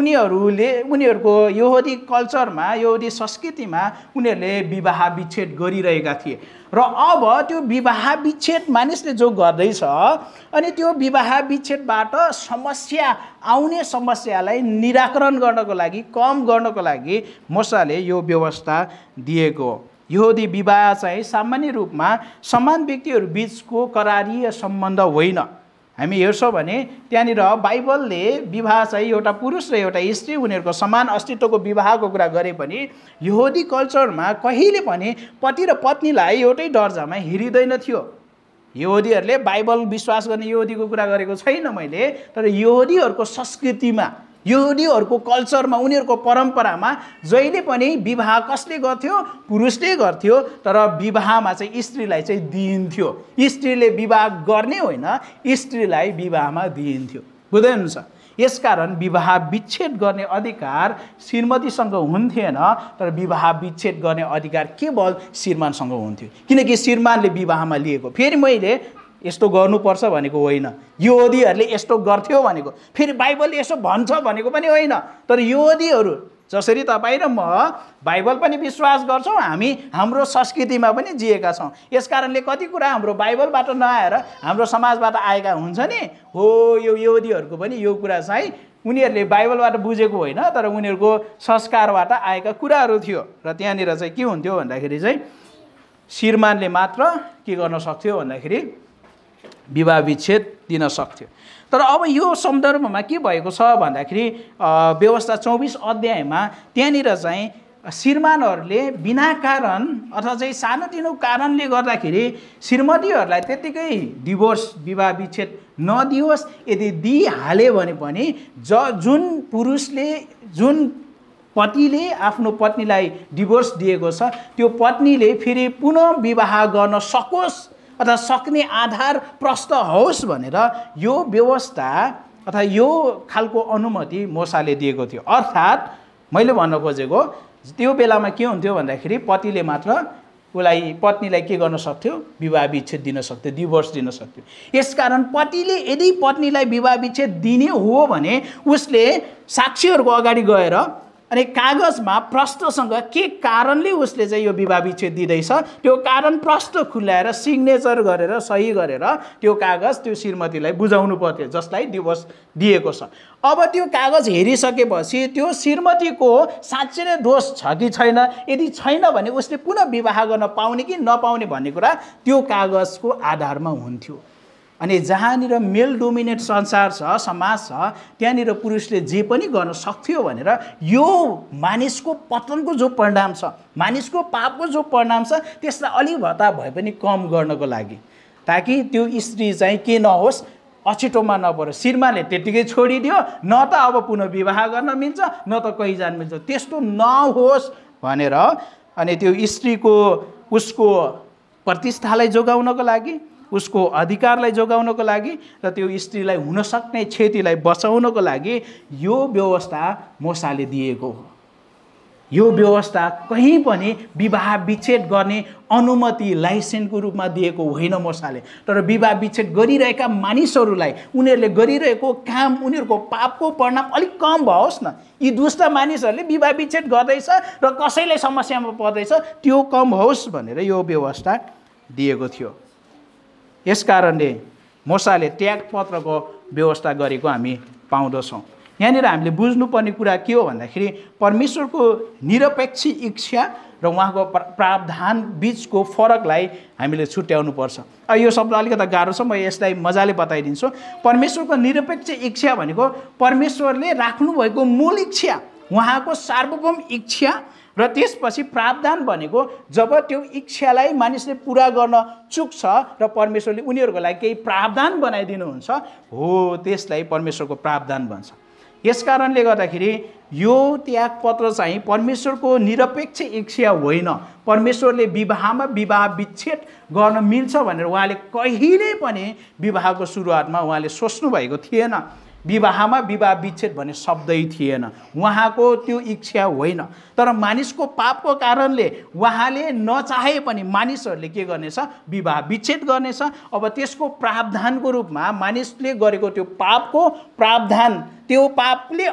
उनीहरूको यहुदी कल्चरमा, यहुदी संस्कृतिमा उनीहरूले विवाह विच्छेद गरिरहेका थिए र अब त्यो विवाह विच्छेद मानिसले जो गर्दैछ अनि त्यो विवाह विच्छेदबाट समस्या आउने समस्यालाई निराकरण गर्नको लागि, कम गर्नको लागि मूसाले यो व्यवस्था दिएको। यहुदी विवाह चाहिँ सामान्य रूपमा समान व्यक्तिहरू बिचको करारीय सम्बन्ध होइन। हामी हेर्छौँ भने त्यहाँनिर बाइबलले विवाह चाहिँ एउटा पुरुष र एउटा स्त्री उनीहरूको समान अस्तित्वको विवाहको कुरा गरे पनि यहुदी कल्चरमा कहिले पनि पति र पत्नीलाई एउटै दर्जामा हेरिँदैन थियो। यहुदीहरूले बाइबल विश्वास गर्ने यहुदीको कुरा गरेको छैन मैले, तर यहुदीहरूको संस्कृतिमा, यहुदीहरूको कल्चरमा, उनीहरूको परम्परामा जहिले पनि विवाह कसले गर्थ्यो? पुरुषले गर्थ्यो, तर विवाहमा चाहिँ स्त्रीलाई चाहिँ दिइन्थ्यो। स्त्रीले विवाह गर्ने होइन, स्त्रीलाई विवाहमा दिइन्थ्यो। बुझ्दै हुनुहुन्छ? यसकारण विवाह विच्छेद गर्ने अधिकार श्रीमतीसँग हुन्थेन, तर विवाह विच्छेद गर्ने अधिकार केवल श्रीमानसँग हुन्थ्यो, किनकि श्रीमानले विवाहमा लिएको। फेरि मैले यस्तो गर्नुपर्छ भनेको होइन, यहुदीहरूले यस्तो गर्थ्यो भनेको, फेरि बाइबलले यसो भन्छ भनेको पनि होइन। तर यहुदीहरू जसरी तपाईँ र म बाइबल पनि विश्वास गर्छौँ, हामी हाम्रो संस्कृतिमा पनि जिएका छौँ। यसकारणले कति कुरा हाम्रो बाइबलबाट नआएर हाम्रो समाजबाट आएका हुन्छ नि। हो, यो यहुदीहरूको पनि यो कुरा चाहिँ उनीहरूले बाइबलबाट बुझेको होइन, तर उनीहरूको संस्कारबाट आएका कुराहरू थियो। र त्यहाँनिर चाहिँ के हुन्थ्यो भन्दाखेरि चाहिँ श्रीमानले मात्र के गर्न सक्थ्यो भन्दाखेरि विवाह विच्छेद दिन सक्थ्यो। तर अब यो सन्दर्भमा के भएको छ भन्दाखेरि व्यवस्था 24 अध्यायमा त्यहाँनिर चाहिँ श्रीमानहरूले बिना कारण अथवा चाहिँ सानोतिनो कारणले गर्दाखेरि श्रीमतीहरूलाई त्यत्तिकै डिभोर्स, विवाह विच्छेद नदियोस्। यदि दिइहाल्यो भने पनि जुन पुरुषले, जुन पतिले आफ्नो पत्नीलाई डिभोर्स दिएको छ, त्यो पत्नीले फेरि पुनः विवाह गर्न सकोस् अथवा सक्ने आधार प्रष्ट होस् भनेर यो व्यवस्था अथवा यो खालको अनुमति मूसाले दिएको थियो। अर्थात् मैले भन्न खोजेको त्यो बेलामा के हुन्थ्यो भन्दाखेरि पतिले मात्र पत्नीलाई के गर्न सक्थ्यो? विवाह विच्छेद दिन सक्थ्यो, डिभोर्स दिन सक्थ्यो। यसकारण पतिले यदि पत्नीलाई विवाह विच्छेद दिने हो भने उसले साक्षीहरूको अगाडि गएर अनि कागजमा प्रष्टसँग के कारणले उसले चाहिँ यो विवाह विच्छेद दिँदैछ त्यो कारण प्रष्ट खुल्याएर सिग्नेचर गरेर, सही गरेर त्यो कागज त्यो श्रीमतीलाई बुझाउनु पर्थ्यो जसलाई डिभोर्स दिएको छ। अब त्यो कागज हेरिसकेपछि त्यो श्रीमतीको साँच्चै नै दोष छ कि छैन, यदि छैन भने उसले पुनः विवाह गर्न पाउने कि नपाउने भन्ने कुरा त्यो कागजको आधारमा हुन्थ्यो। अनि जहाँनिर मेल डोमिनेट संसार छ, समाज छ, त्यहाँनिर पुरुषले जे पनि गर्न सक्थ्यो भनेर यो मानिसको पतनको जो परिणाम छ, मानिसको पापको जो परिणाम छ, त्यसलाई अलि भत्ता भए पनि कम गर्नको लागि, ताकि त्यो स्त्री चाहिँ के नहोस्, अछिटोमा नपरोस्। श्रीमानले त्यतिकै छोडिदियो, न त अब पुनः विवाह गर्न मिल्छ न त कहीँ जान मिल्छ, त्यस्तो नहोस् भनेर अनि त्यो स्त्रीको उसको प्रतिष्ठालाई जोगाउनको लागि उसको अधिकारलाई जोगाउनको लागि र त्यो स्त्रीलाई हुन सक्ने क्षतिलाई बचाउनको लागि यो व्यवस्था मूसाले दिएको हो। यो व्यवस्था कहीँ पनि विवाह विच्छेद गर्ने अनुमति लाइसेन्सको रूपमा दिएको होइन मूसाले। तर विवाह विच्छेद गरिरहेका मानिसहरूलाई उनीहरूले गरिरहेको काम, उनीहरूको पापको परिणाम अलिक कम भओस् न। यी दुष्ट मानिसहरूले विवाह विच्छेद गर्दैछ र कसैले समस्यामा पर्दैछ, त्यो कम होस् भनेर यो व्यवस्था दिएको थियो। यसकारणले मूसाले त्यागपत्रको व्यवस्था गरेको हामी पाउँदछौँ। यहाँनिर हामीले बुझ्नुपर्ने कुरा के हो भन्दाखेरि परमेश्वरको निरपेक्ष इच्छा र उहाँको प्रावधान बिचको फरकलाई हामीले छुट्याउनुपर्छ। यो शब्द अलिकति गाह्रो छ, म यसलाई मजाले बताइदिन्छु। परमेश्वरको निरपेक्ष इच्छा भनेको परमेश्वरले राख्नुभएको मूल इच्छा, उहाँको सार्वभौम इच्छा, र त्यसपछि प्रावधान भनेको जब त्यो इच्छालाई मानिसले पुरा गर्न चुक्छ र परमेश्वरले उनीहरूको लागि केही प्रावधान बनाइदिनुहुन्छ हो, त्यसलाई परमेश्वरको प्रावधान भन्छ। यसकारणले गर्दाखेरि यो त्यागपत्र चाहिँ परमेश्वरको निरपेक्ष इच्छा होइन। परमेश्वरले विवाहमा विवाह विच्छेद गर्न मिल्छ भनेर उहाँले कहिले पनि विवाहको सुरुवातमा उहाँले सोच्नु भएको थिएन। विवाहमा विवाह विच्छेद भन्ने शब्दै थिएन, उहाँको त्यो इच्छा होइन। तर मानिसको पापको कारणले उहाँले नचाहे पनि मानिसहरूले के गर्नेछ, विवाह विच्छेद गर्नेछ। अब त्यसको प्रावधानको रूपमा मानिसले गरेको त्यो पापको प्रावधान, त्यो पापले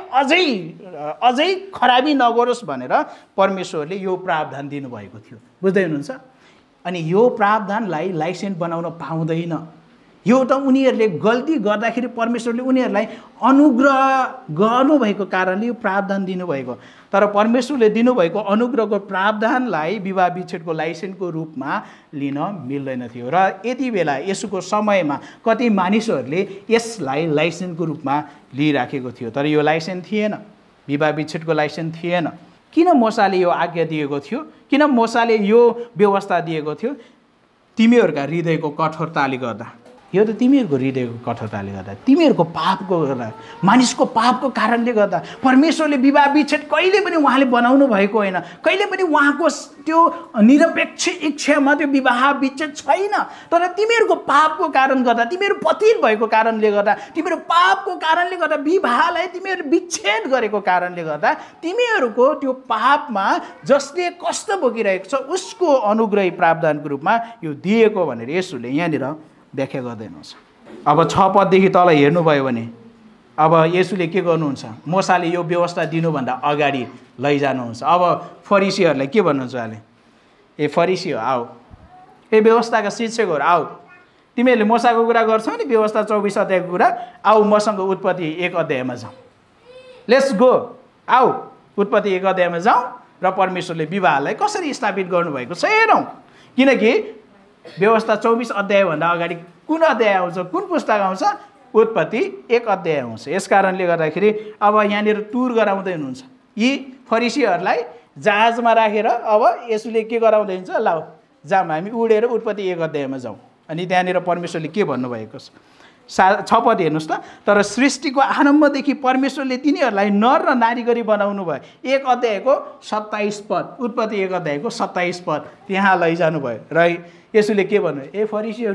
अझै खराबी नगरोस् भनेर परमेश्वरले यो प्रावधान दिनुभएको थियो। बुझ्दै हुनुहुन्छ? अनि यो प्रावधानलाई लाइसेन्स बनाउन पाउँदैन। यो त उनीहरूले गल्ती गर्दाखेरि परमेश्वरले उनीहरूलाई अनुग्रह गर्नुभएको कारणले यो प्रावधान दिनुभएको। तर परमेश्वरले दिनुभएको अनुग्रहको प्रावधानलाई विवाह विच्छेदको लाइसेन्सको रूपमा लिन मिल्दैन थियो। र यति बेला यसुको समयमा कति मानिसहरूले यसलाई लाइसेन्सको रूपमा लिइराखेको थियो, तर यो लाइसेन्स थिएन, विवाह विच्छेदको लाइसेन्स थिएन। किन मूसाले यो आज्ञा दिएको थियो? किन मूसाले यो व्यवस्था दिएको थियो? तिमीहरूका हृदयको कठोरताले गर्दा। यो त तिमीहरूको हृदयको कठोरताले गर्दा, तिमीहरूको पापको गर्दा, मानिसको पापको कारणले गर्दा। परमेश्वरले विवाह विच्छेद कहिले पनि उहाँले बनाउनु भएको होइन। कहिले पनि उहाँको त्यो निरपेक्ष इच्छामा त्यो विवाह विच्छेद छैन। तर तिमीहरूको पापको कारण गर्दा, तिमीहरू पतित भएको कारणले गर्दा, तिमीहरू पापको कारणले गर्दा, विवाहलाई तिमीहरू विच्छेद गरेको कारणले गर्दा, तिमीहरूको त्यो पापमा जसले कष्ट भोगिरहेको छ उसको अनुग्रही प्रावधानको रूपमा यो दिएको भनेर यसुले यहाँनिर व्याख्या गर्दैनछ। अब 6 पददेखि तल हेर्नुभयो भने अब यसुले के गर्नुहुन्छ, मूसाले यो व्यवस्था दिनुभन्दा अगाडि लैजानुहुन्छ। अब फरिसीहरूलाई के भन्नुहुन्छ उहाँले, ए फरिसी हो आओ, ए व्यवस्थाका शिक्षकहरू आओ, तिमीहरूले मूसाको कुरा गर्छौ नि, व्यवस्था 24 अध्यायको कुरा, आऊ मसँग उत्पत्ति 1 अध्यायमा जाउँ, लेट्स गो, आऊ उत्पत्ति 1 अध्यायमा जाउँ र परमेश्वरले विवाहलाई कसरी स्थापित गर्नुभएको छ हेरौँ। किनकि व्यवस्था 24 अध्यायभन्दा अगाडि कुन अध्याय आउँछ, कुन पुस्तक आउँछ? उत्पत्ति 1 अध्याय आउँछ। यस कारणले गर्दाखेरि अब यहाँनिर टुर गराउँदै हुनुहुन्छ यी फरिसीहरूलाई जहाजमा राखेर। अब यसुले के गराउँदै हुन्छ, ल जाऊँ हामी उडेर उत्पत्ति 1 अध्यायमा जाउँ। अनि त्यहाँनिर परमेश्वरले के भन्नुभएको छ, 6 पद हेर्नुहोस् त। तर सृष्टिको आरम्भदेखि परमेश्वरले तिनीहरूलाई नर र नारी गरी बनाउनु भयो। 1 अध्यायको 27 पद, उत्पत्ति 1 अध्यायको 27 पद त्यहाँ लैजानु भयो। र यसुले के भन्नु, ए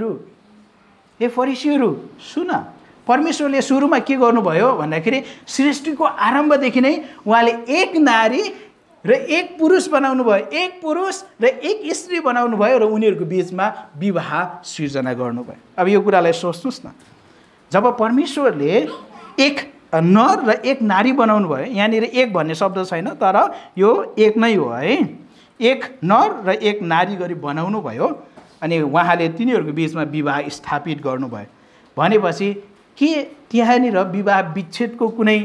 फरिसीहरू सुन, परमेश्वरले सुरुमा के गर्नुभयो भन्दाखेरि सृष्टिको आरम्भदेखि नै उहाँले एक नारी र एक पुरुष बनाउनु भयो, एक पुरुष र एक स्त्री बनाउनु भयो र उनीहरूको बिचमा विवाह सृजना गर्नुभयो। अब यो कुरालाई सोच्नुहोस् न, जब परमेश्वरले एक नर र एक नारी बनाउनु भयो, यहाँनिर एक भन्ने शब्द छैन तर यो एक नै हो है, एक नर र एक नारी गरी बनाउनु भयो अनि उहाँले तिनीहरूको बिचमा विवाह स्थापित गर्नुभयो। भनेपछि के त्यहाँनिर विवाह विच्छेदको कुनै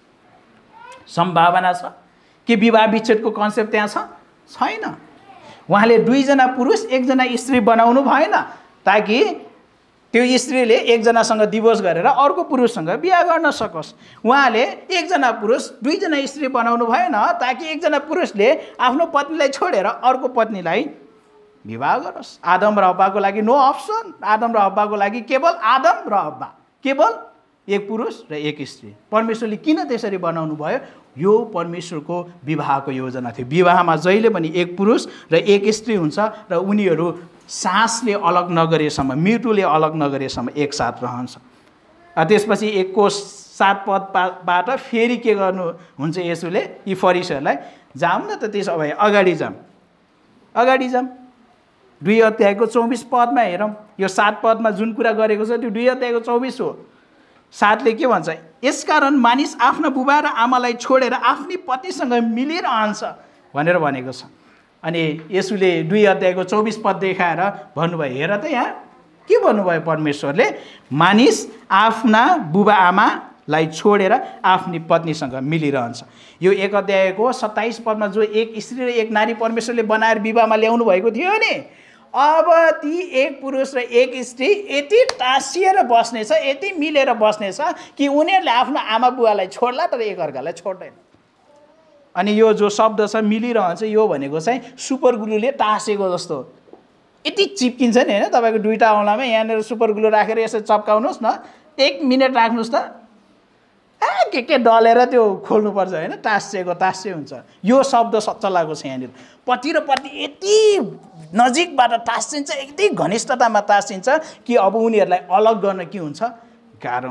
सम्भावना छ? के विवाह विच्छेदको कन्सेप्ट त्यहाँ छ? छैन। उहाँले 2 जना पुरुष 1 जना स्त्री बनाउनु भएन ताकि त्यो स्त्रीले 1 जनासँग डिभोर्स गरेर अर्को पुरुषसँग बिहा गर्न सकोस्। उहाँले 1 जना पुरुष 2 जना स्त्री बनाउनु भएन ताकि 1 जना पुरुषले आफ्नो पत्नीलाई छोडेर अर्को पत्नीलाई विवाह गरोस्। आदम र हव्वाको लागि नो अप्सन, आदम र हव्वाको लागि केवल आदम र हव्वा, केवल एक पुरुष र एक स्त्री। परमेश्वरले किन त्यसरी बनाउनु भयो? यो परमेश्वरको विवाहको योजना थियो। विवाहमा जहिले पनि एक पुरुष र एक स्त्री हुन्छ र उनीहरू सासले अलग नगरेसम्म, मृत्युले अलग नगरेसम्म एकसाथ रहन्छ। त्यसपछि 1 को 7 पदबाट फेरि के गर्नुहुन्छ यसुले यी फरिसीहरूलाई, जाऊँ न त त्यसो भए अगाडि जाऊँ 2 अध्यायको 24 पदमा हेरौँ। यो 7 पदमा जुन कुरा गरेको छ त्यो 2 अध्यायको 24 हो। 7ले के भन्छ, यसकारण मानिस आफ्ना बुबा र आमालाई छोडेर आफ्नी पतिसँग मिलिरहन्छ भनेर भनेको छ। अनि यसुले 2 अध्यायको 24 पद देखाएर भन्नुभयो, हेर त यहाँ के भन्नुभयो परमेश्वरले, मानिस आफ्ना बुबा आमालाई छोडेर आफ्नी पत्नीसँग मिलिरहन्छ। यो 1 अध्यायको 27 पदमा जो एक स्त्री र एक नारी परमेश्वरले बनाएर विवाहमा ल्याउनु भएको थियो नि, अब ती एक पुरुष र एक स्त्री यति टाँसिएर बस्नेछ, यति मिलेर बस्नेछ कि उनीहरूले आफ्नो आमा बुवालाई छोड्ला तर एकअर्कालाई छोड्दैन। अनि यो जो शब्द छ मिलिरहन्छ, यो भनेको चाहिँ सुपर ग्लुले टाँसेको जस्तो यति चिप्किन्छ नि होइन। तपाईँको 2टा औँलामा यहाँनिर सुपर ग्लु राखेर यसो चप्काउनुहोस् न, 1 मिनट राख्नुहोस् त, के डलेर त्यो खोल्नुपर्छ होइन, टाँसे हुन्छ। यो शब्द चलाएको छ यहाँनिर। पति र पत्नी यति नजिकबाट टाँसिन्छ, यति घनिष्ठतामा टाँसिन्छ कि अब उनीहरूलाई अलग गर्न के हुन्छ, गाह्रो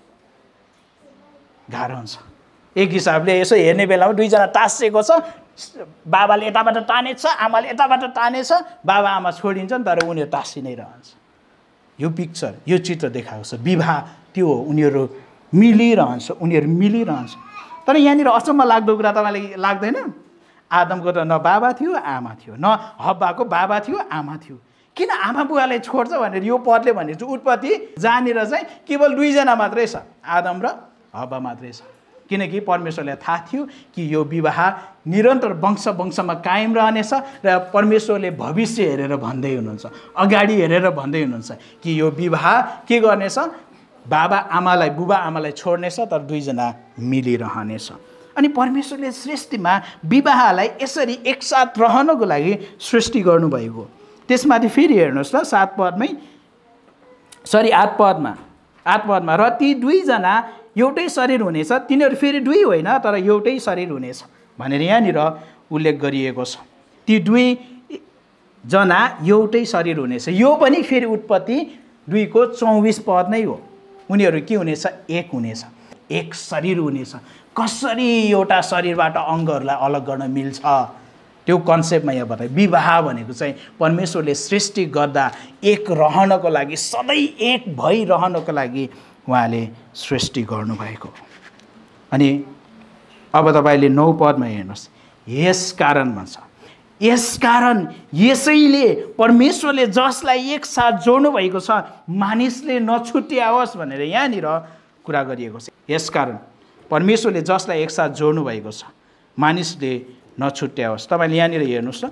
हुन्छ। एक हिसाबले यसो हेर्ने बेलामा 2 जना टाँसेको छ, बाबाले यताबाट तानेछ, आमाले यताबाट तानेछ, बाबा आमा छोडिन्छन् तर उनीहरू टाँसि नै रहन्छ। यो पिक्चर, यो चित्र देखाएको छ। विवाह त्यो हो, उनीहरू मिलिरहन्छ। तर यहाँनिर अचम्म लाग्दो कुरा तपाईँलाई लाग्दैन, आदमको त न बाबा थियो आमा थियो, न हब्बाको बाबा थियो आमा थियो। किन आमा बुवाले छोड्छ भनेर यो पदले भनेको छ। उत्पत्ति जहाँनिर चाहिँ केवल 2 जना मात्रै छ, आदम र हब्बा मात्रै छ। किनकि परमेश्वरलाई थाहा थियो कि यो विवाह निरन्तर वंशमा कायम रहनेछ र परमेश्वरले भविष्य हेरेर भन्दै हुनुहुन्छ, अगाडि हेरेर भन्दै हुनुहुन्छ कि यो विवाह के गर्नेछ, बुबा आमालाई छोड्नेछ तर 2 जना मिलिरहनेछ। अनि परमेश्वरले सृष्टिमा विवाहलाई यसरी एकसाथ रहनको लागि सृष्टि गर्नुभएको। त्यसमाथि फेरि हेर्नुहोस् ल 8 पदमा र ती 2 जना एउटै शरीर हुनेछ, तिनीहरू फेरि 2 होइन तर एउटै शरीर हुनेछ भनेर यहाँनिर उल्लेख गरिएको छ। ती 2 जना एउटै शरीर हुनेछ, यो पनि फेरि उत्पत्ति 2 को 24 पद नै हो। उनीहरू के हुनेछ, एक हुनेछ, एक शरीर हुनेछ। कसरी एउटा शरीरबाट अङ्गहरूलाई अलग गर्न मिल्छ त्यो कन्सेप्टमा यहाँ बताए। विवाह भनेको चाहिँ परमेश्वरले सृष्टि गर्दा एक रहनको लागि, सधैँ एक भइरहनको लागि उहाँले सृष्टि गर्नुभएको। अनि अब तपाईँले 9 पदमा हेर्नुहोस्, यसकारण भन्छ, यसकारण यसैले परमेश्वरले जसलाई एकसाथ जोड्नु भएको छ मानिसले नछुट्याओस् भनेर यहाँनिर कुरा गरिएको छ। यसकारण परमेश्वरले जसलाई एकसाथ जोड्नु भएको छ मानिसले नछुट्याओस्। तपाईँले यहाँनिर हेर्नुहोस् त,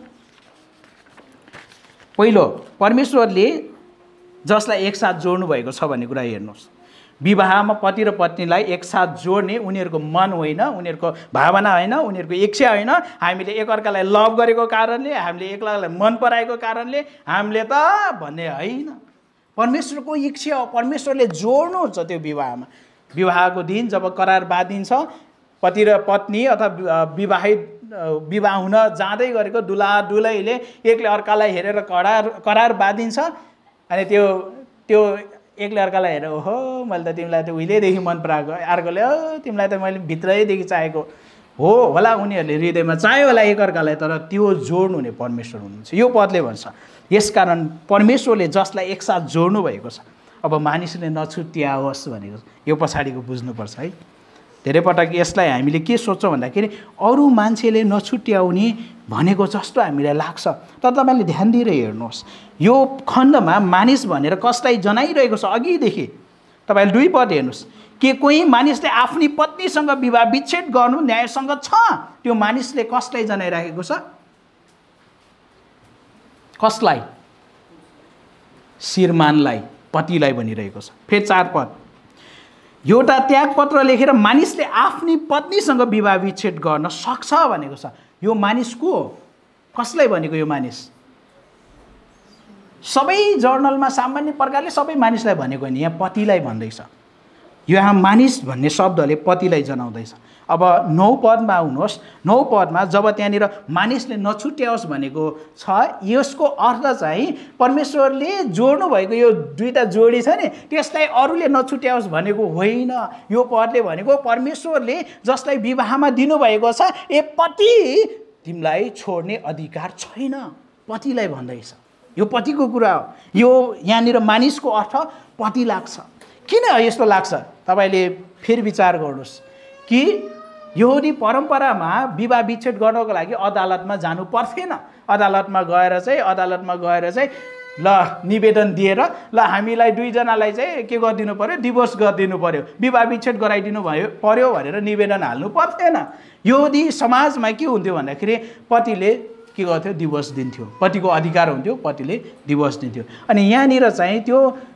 पहिलो परमेश्वरले जसलाई एकसाथ जोड्नु भएको छ भन्ने कुरा हेर्नुहोस्। विवाहमा पति र पत्नीलाई एकसाथ जोड्ने उनीहरूको मन होइन, उनीहरूको भावना होइन, उनीहरूको इच्छा होइन। हामीले एकअर्कालाई लभ गरेको कारणले, हामीले एकअर्कालाई मन पराएको कारणले हामीले त भन्ने होइन, परमेश्वरको इच्छा हो। परमेश्वरले जोड्नुहुन्छ त्यो विवाहमा। विवाहको दिन जब करार बाँधिन्छ, पति र पत्नी अथवा विवाह हुन जाँदै गरेको दुला दुलैले एकले अर्कालाई हेरेर करार बाँधिन्छ। अनि त्यो एकले अर्कालाई हेरेर, ओहो मैले त तिमीलाई त उहिलेदेखि मन पराएको, अर्कोले तिमीलाई त मैले भित्रैदेखि चाहेको हो होला, उनीहरूले हृदयमा चाह्यो होला एकअर्कालाई, तर त्यो जोड्नु हुने परमेश्वर हुनुहुन्छ। यो पदले भन्छ, यसकारण परमेश्वरले जसलाई एकसाथ जोड्नु भएको छ अब मानिसले नछुट्याओस् भनेको, यो पछाडिको बुझ्नुपर्छ है। धेरै पटक यसलाई हामीले के सोच्छौँ भन्दाखेरि अरू मान्छेले नछुट्याउने भनेको जस्तो हामीलाई लाग्छ। तर तपाईँले ध्यान दिएर हेर्नुहोस्, यो खण्डमा मानिस भनेर कसलाई जनाइरहेको छ अघिदेखि। तपाईँले 2 पद हेर्नुहोस्, के कोही मानिसले आफ्नी पत्नीसँग विवाह विच्छेद गर्नु न्यायसँग छ? त्यो मानिसले कसलाई जनाइराखेको छ? कसलाई? श्रीमानलाई, पतिलाई भनिरहेको छ। फेरि 4 पद, एउटा त्यागपत्र लेखेर मानिसले आफ्नी पत्नीसँग विवाह विच्छेद गर्न सक्छ भनेको छ। यो मानिस को हो? कसलाई भनेको यो मानिस? सबै जर्नलमा सामान्य प्रकारले सबै मानिसलाई भनेको होइन, यहाँ पतिलाई भन्दैछ। यहाँ मानिस भन्ने शब्दले पतिलाई जनाउँदैछ। अब 9 पदमा आउनुहोस्। 9 पदमा जब त्यहाँनिर मानिसले नछुट्याओस् भनेको छ, यसको अर्थ चाहिँ परमेश्वरले जोड्नु भएको यो दुईटा जोडी छ नि, त्यसलाई अरूले नछुट्याओस् भनेको होइन। यो पदले भनेको परमेश्वरले जसलाई विवाहमा दिनुभएको छ, ए पति तिमीलाई छोड्ने अधिकार छैन, पतिलाई भन्दैछ। यो पतिको कुरा हो। यो यहाँनिर मानिसको अर्थ पति लाग्छ। किन यस्तो लाग्छ तपाईँले फेरि विचार गर्नुहोस् कि यहुदी परम्परामा विवाह विच्छेद गर्नको लागि अदालतमा जानु पर्थेन। अदालतमा गएर चाहिँ ल निवेदन दिएर ल हामीलाई दुईजनालाई चाहिँ के गरिदिनु पर्यो, डिभोर्स गरिदिनु पर्यो, विवाह विच्छेद गराइदिनु पर्यो भनेर निवेदन हाल्नु पर्थेन। यहुदी समाजमा के हुन्थ्यो भन्दाखेरि पतिले के गर्थ्यो, डिभोर्स दिन्थ्यो। पतिको अधिकार हुन्थ्यो, पतिले डिभोर्स दिन्थ्यो। अनि यहाँनिर चाहिँ त्यो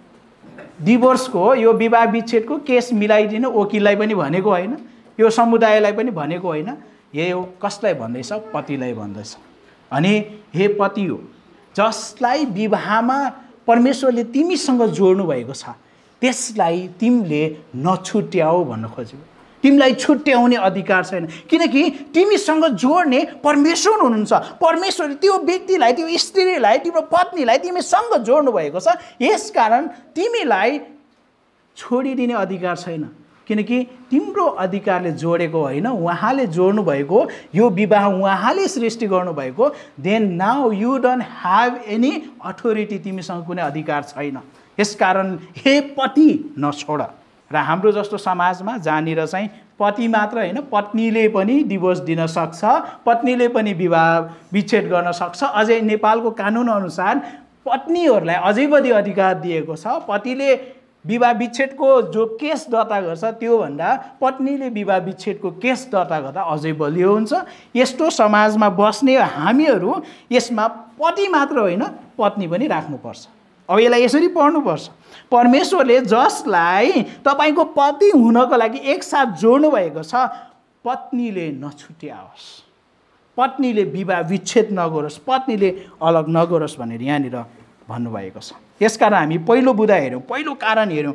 डिभोर्सको यो विवाह विच्छेदको केस मिलाइदिनु वकिललाई पनि भनेको होइन, यो समुदायलाई पनि भनेको होइन। यो कसलाई भन्दैछ? पतिलाई भन्दैछ। अनि हे पति हो जसलाई विवाहमा परमेश्वरले तिमीसँग जोड्नु भएको छ, त्यसलाई तिमीले नछुट्याऊ भन्न खोज्यो। तिमीलाई छुट्याउने अधिकार छैन, किनकि तिमीसँग जोड्ने परमेश्वर हुनुहुन्छ। परमेश्वरले त्यो व्यक्तिलाई, त्यो स्त्रीलाई, तिम्रो पत्नीलाई तिमीसँग जोड्नु भएको छ। यसकारण तिमीलाई छोडिदिने अधिकार छैन, किनकि तिम्रो अधिकारले जोडेको होइन, उहाँले जोड्नु भएको यो विवाह उहाँले सृष्टि गर्नुभएको। Then now you don't have any authority, तिमीसँग कुनै अधिकार छैन। यसकारण हे पति नछोड। र हाम्रो जस्तो समाजमा जहाँनिर चाहिँ पति मात्र होइन, पत्नीले पनि डिभोर्स दिन सक्छ, पत्नीले पनि विवाह विच्छेद गर्न सक्छ। अझै नेपालको कानुन अनुसार पत्नीहरूलाई अझै बढी अधिकार दिएको छ। पतिले विवाह विच्छेदको जो केस दर्ता गर्छ त्योभन्दा पत्नीले विवाह विच्छेदको केस दर्ता गर्दा अझै बलियो हुन्छ। यस्तो समाजमा बस्ने हामीहरू यसमा पति मात्र होइन, पत्नी पनि राख्नुपर्छ। अब यसलाई यसरी पढ्नुपर्छ, परमेश्वरले जसलाई तपाईँको पति हुनको लागि एकसाथ जोड्नु भएको छ, पत्नीले नछुट्याओस्, पत्नीले विवाह विच्छेद नगरोस्, पत्नीले अलग नगरोस् भनेर यहाँनिर भन्नुभएको छ। यसकारण हामी पहिलो बुँदा हेऱ्यौँ, पहिलो कारण हेऱ्यौँ,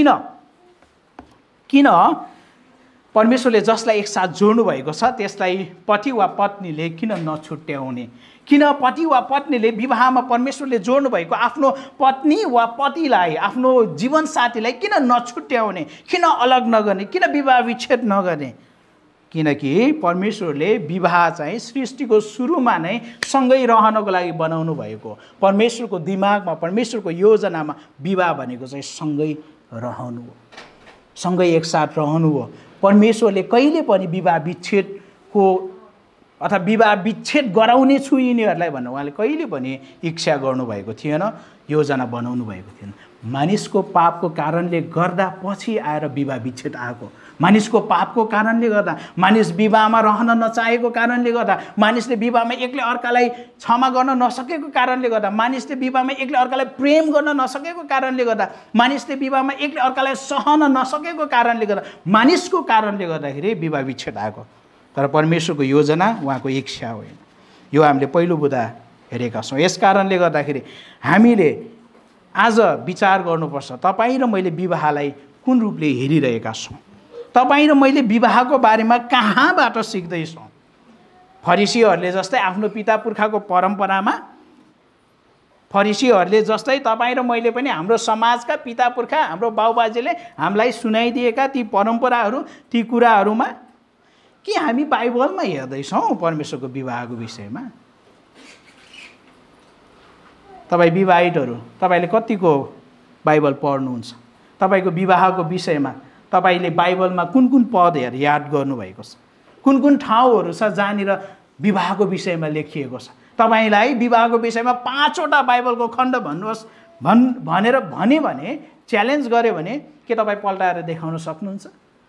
किन परमेश्वरले जसलाई एकसाथ जोड्नु भएको छ त्यसलाई पति वा पत्नीले किन नछुट्याउने, किन पति वा पत्नीले विवाहमा परमेश्वरले जोड्नु भएको आफ्नो पत्नी वा पतिलाई, आफ्नो जीवनसाथीलाई किन नछुट्याउने, किन अलग नगर्ने, किन विवाह विच्छेद नगर्ने? किनकि परमेश्वरले विवाह चाहिँ सृष्टिको सुरुमा नै सँगै रहनको लागि बनाउनु भएको। परमेश्वरको दिमागमा, परमेश्वरको योजनामा विवाह भनेको चाहिँ सँगै रहनु हो, सँगै एकसाथ रहनु हो। परमेश्वरले कहिले पनि विवाह विच्छेदको अथवा विवाह विच्छेद गराउने छु यिनीहरूलाई भनेर उहाँले कहिले पनि इच्छा गर्नुभएको थिएन, योजना बनाउनु भएको थिएन। मानिसको पापको कारणले गर्दा पछि आएर विवाह विच्छेद आएको। मानिसको पापको कारणले गर्दा, मानिस विवाहमा रहन नचाहेको कारणले गर्दा, मानिसले विवाहमा एक्लै अर्कालाई क्षमा गर्न नसकेको कारणले गर्दा, मानिसले विवाहमा एक्लै अर्कालाई प्रेम गर्न नसकेको कारणले गर्दा, मानिसले विवाहमा एक्लै अर्कालाई सहन नसकेको कारणले गर्दा, मानिसको कारणले गर्दाखेरि विवाह विच्छेद आएको। तर परमेश्वरको योजना उहाँको इच्छा होइन। यो हामीले पहिलो बुँदा हेरेका छौँ। यस कारणले गर्दाखेरि हामीले आज विचार गर्नुपर्छ, तपाईँ र मैले विवाहलाई कुन रूपले हेरिरहेका छौँ, तपाईँ र मैले विवाहको बारेमा कहाँबाट सिक्दैछौँ। फरिसीहरूले जस्तै आफ्नो पिता पुर्खाको परम्परामा, फरिसीहरूले जस्तै तपाईँ र मैले पनि हाम्रो समाजका पिता पुर्खा, हाम्रो बाउबाजेले हामीलाई सुनाइदिएका ती परम्पराहरू, ती कुराहरूमा, कि हामी बाइबलमा हेर्दैछौँ परमेश्वरको विवाहको विषयमा? तपाईँ विवाहितहरू, तपाईँले कतिको बाइबल पढ्नुहुन्छ? तपाईँको विवाहको विषयमा तपाईँले बाइबलमा कुन कुन पदहरू याद गर्नुभएको छ? कुन कुन ठाउँहरू छ जहाँनिर विवाहको विषयमा लेखिएको छ? तपाईँलाई विवाहको विषयमा 5वटा बाइबलको खण्ड भन्नुहोस् भनेर भने च्यालेन्ज गऱ्यो भने के तपाईँ पल्टाएर देखाउन सक्नुहुन्छ?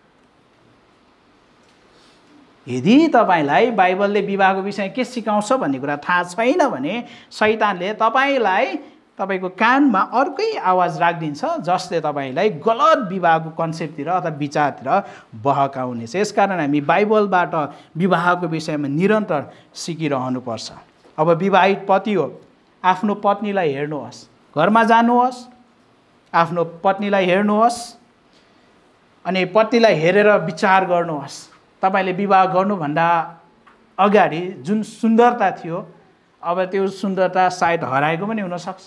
यदि तपाईँलाई बाइबलले विवाहको विषयमा के सिकाउँछ भन्ने कुरा थाहा छैन भने शैतानले तपाईँलाई तपाईँको कानमा अर्कै आवाज राखिदिन्छ, जसले तपाईँलाई गलत विवाहको कन्सेप्टतिर अथवा विचारतिर बहकाउनेछ। यसकारण हामी बाइबलबाट विवाहको विषयमा निरन्तर सिकिरहनुपर्छ। अब विवाहित पति हो, आफ्नो पत्नीलाई हेर्नुहोस्, घरमा जानुहोस्, आफ्नो पत्नीलाई हेर्नुहोस्, अनि पत्नीलाई हेरेर विचार गर्नुहोस्। तपाईँले विवाह गर्नुभन्दा अगाडि जुन सुन्दरता थियो अब त्यो सुन्दरता सायद हराएको पनि हुनसक्छ।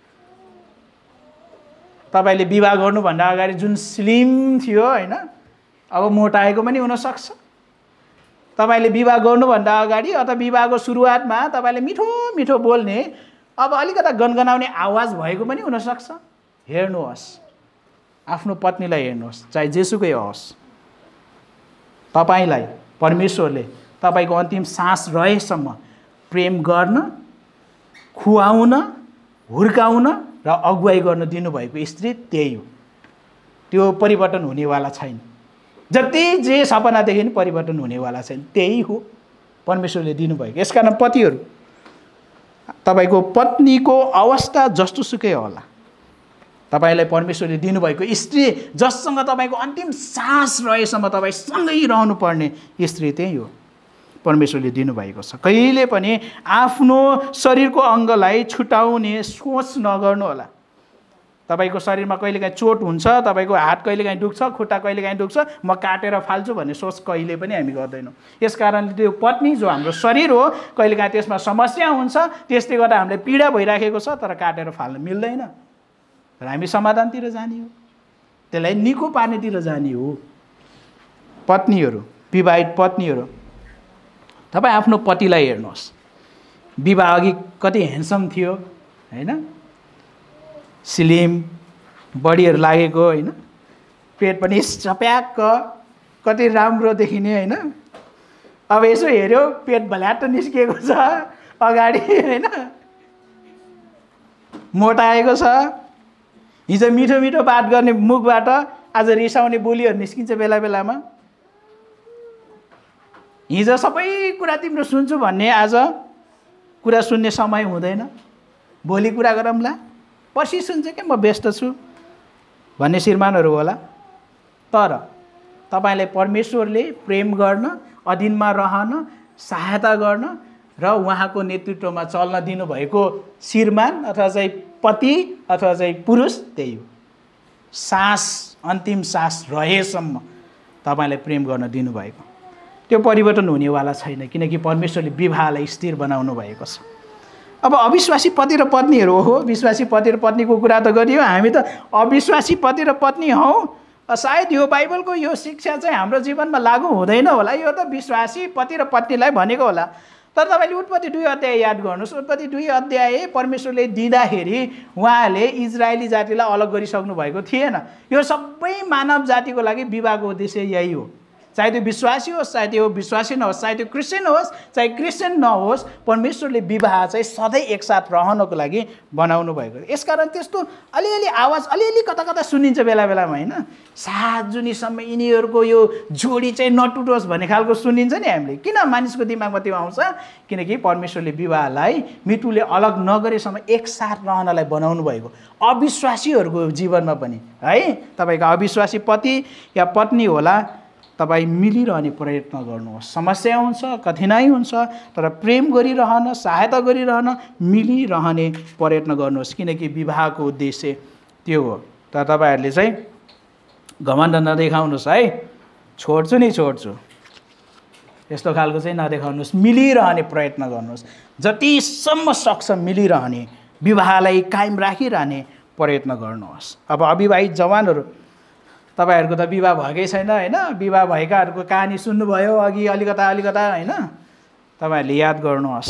तपाईँले विवाह गर्नुभन्दा अगाडि जुन स्लिम थियो होइन अब मोटाएको पनि हुनसक्छ। तपाईँले विवाह गर्नुभन्दा अगाडि अथवा विवाहको सुरुवातमा तपाईँले मिठो मिठो बोल्ने अब अलिकता गनगनाउने आवाज भएको पनि हुनसक्छ। हेर्नुहोस्, आफ्नो पत्नीलाई हेर्नुहोस्, चाहे जेसुकै होस्, तपाईँलाई परमेश्वरले तपाईँको अन्तिम सास रहेसम्म प्रेम गर्न, खुवाउन, हुर्काउन र अगुवाई गर्न दिनुभएको स्त्री त्यही हो। त्यो परिवर्तन हुनेवाला छैन। जति जे सपनादेखि पनि परिवर्तन हुनेवाला छैन, त्यही हो परमेश्वरले दिनुभएको। यसकारण पतिहरू, तपाईँको पत्नीको अवस्था जस्तोसुकै होला, तपाईँलाई परमेश्वरले दिनुभएको स्त्री जससँग तपाईँको अन्तिम सास रहेसम्म तपाईँ सँगै रहनुपर्ने स्त्री त्यही हो, परमेश्वरले दिनुभएको छ। कहिले पनि आफ्नो शरीरको अङ्गलाई छुटाउने सोच नगर्नु होला। तपाईँको शरीरमा कहिलेकाहीँ चोट हुन्छ, तपाईँको हात कहिलेकाहीँ दुख्छ, खुट्टा कहिलेकाहीँ दुख्छ, म काटेर फाल्छु भन्ने सोच कहिले पनि हामी गर्दैनौँ। यस कारणले त्यो पत्नी जो हाम्रो शरीर हो, कहिलेकाहीँ त्यसमा समस्या हुन्छ, त्यसले गर्दा हामीलाई पीडा भइराखेको छ, तर काटेर फाल्न मिल्दैन। र हामी समाधानतिर जाने हो, त्यसलाई निको पार्नेतिर जाने हो। पत्नीहरू, विवाहित पत्नीहरू, तपाईँ आफ्नो पतिलाई हेर्नुहोस्। विवाह अघि कति ह्यान्डसम थियो होइन, स्लिम, बडीहरू लागेको होइन, पेट पनि चप्याक्क, कति राम्रो देखिने होइन। अब यसो हेऱ्यो पेट भल्याट निस्किएको छ अगाडि होइन, मोटाएको छ। हिजो मिठो मिठो बात गर्ने मुखबाट आज रिसाउने बोलीहरू निस्किन्छ बेला बेलामा। हिजो सबै कुरा तिम्रो सुन्छु भन्ने आज कुरा सुन्ने समय हुँदैन। भोलि कुरा गरौँला, पर्सि सुन्छ क्या, म व्यस्त छु भन्ने श्रीमानहरू होला। तर तपाईँलाई परमेश्वरले प्रेम गर्न, अधीनमा रहन, सहायता गर्न र उहाँको नेतृत्वमा चल्न दिनुभएको श्रीमान अथवा चाहिँ पति अथवा चाहिँ पुरुष त्यही हो। सास, अन्तिम सास रहेसम्म तपाईँलाई प्रेम गर्न दिनुभएको, त्यो परिवर्तन हुनेवाला छैन, किनकि परमेश्वरले विवाहलाई स्थिर बनाउनु भएको छ। अब अविश्वासी पति र पत्नीहरू हो, विश्वासी पति र पत्नीको कुरा त गरियो, हामी त अविश्वासी पति र पत्नी हौ। सायद यो बाइबलको यो शिक्षा चाहिँ हाम्रो जीवनमा लागू हुँदैन होला, यो त विश्वासी पति र पत्नीलाई भनेको होला। तर तपाईँले उत्पत्ति 2 अध्याय याद गर्नुहोस्। उत्पत्ति 2 अध्याय परमेश्वरले दिँदाखेरि उहाँले इजरायली जातिलाई अलग गरिसक्नु भएको थिएन। यो सबै मानव जातिको लागि विवाहको उद्देश्य यही हो। चाहे त्यो विश्वासी होस्, चाहे त्यो विश्वासी नहोस्, चाहे त्यो क्रिस्चियन होस्, चाहे क्रिस्चियन नहोस्, परमेश्वरले विवाह चाहिँ सधैँ एकसाथ रहनको लागि बनाउनु भएको। यसकारण त्यस्तो अलिअलि आवाज अलिअलि कता कता सुनिन्छ बेला बेलामा होइन, सात जुनीसम्म यिनीहरूको यो जोडी चाहिँ नटुटोस् भन्ने खालको सुनिन्छ नि हामीले। किन मानिसको दिमागमा त्यो आउँछ? किनकि परमेश्वरले विवाहलाई मृत्युले अलग नगरेसम्म एकसाथ रहनलाई बनाउनु भएको। अविश्वासीहरूको जीवनमा पनि है, तपाईँको अविश्वासी पति या पत्नी होला, तपाईँ मिलिरहने प्रयत्न गर्नुहोस्। समस्या हुन्छ, कठिनाइ हुन्छ, तर प्रेम गरिरहन, सहायता गरिरहन, मिलिरहने प्रयत्न गर्नुहोस्, किनकि विवाहको उद्देश्य त्यो हो। तर तपाईँहरूले चाहिँ घमण्ड नदेखाउनुहोस् है, छोड्छु नि छोड्छु यस्तो खालको चाहिँ नदेखाउनुहोस्। मिलिरहने प्रयत्न गर्नुहोस्, जतिसम्म सक्छ मिलिरहने, विवाहलाई कायम राखिरहने प्रयत्न गर्नुहोस्। अब अविवाहित जवानहरू, तपाईँहरूको त विवाह भएकै छैन होइन, विवाह भएकाहरूको कहानी सुन्नुभयो अघि अलिकता होइन। तपाईँहरूले याद गर्नुहोस्,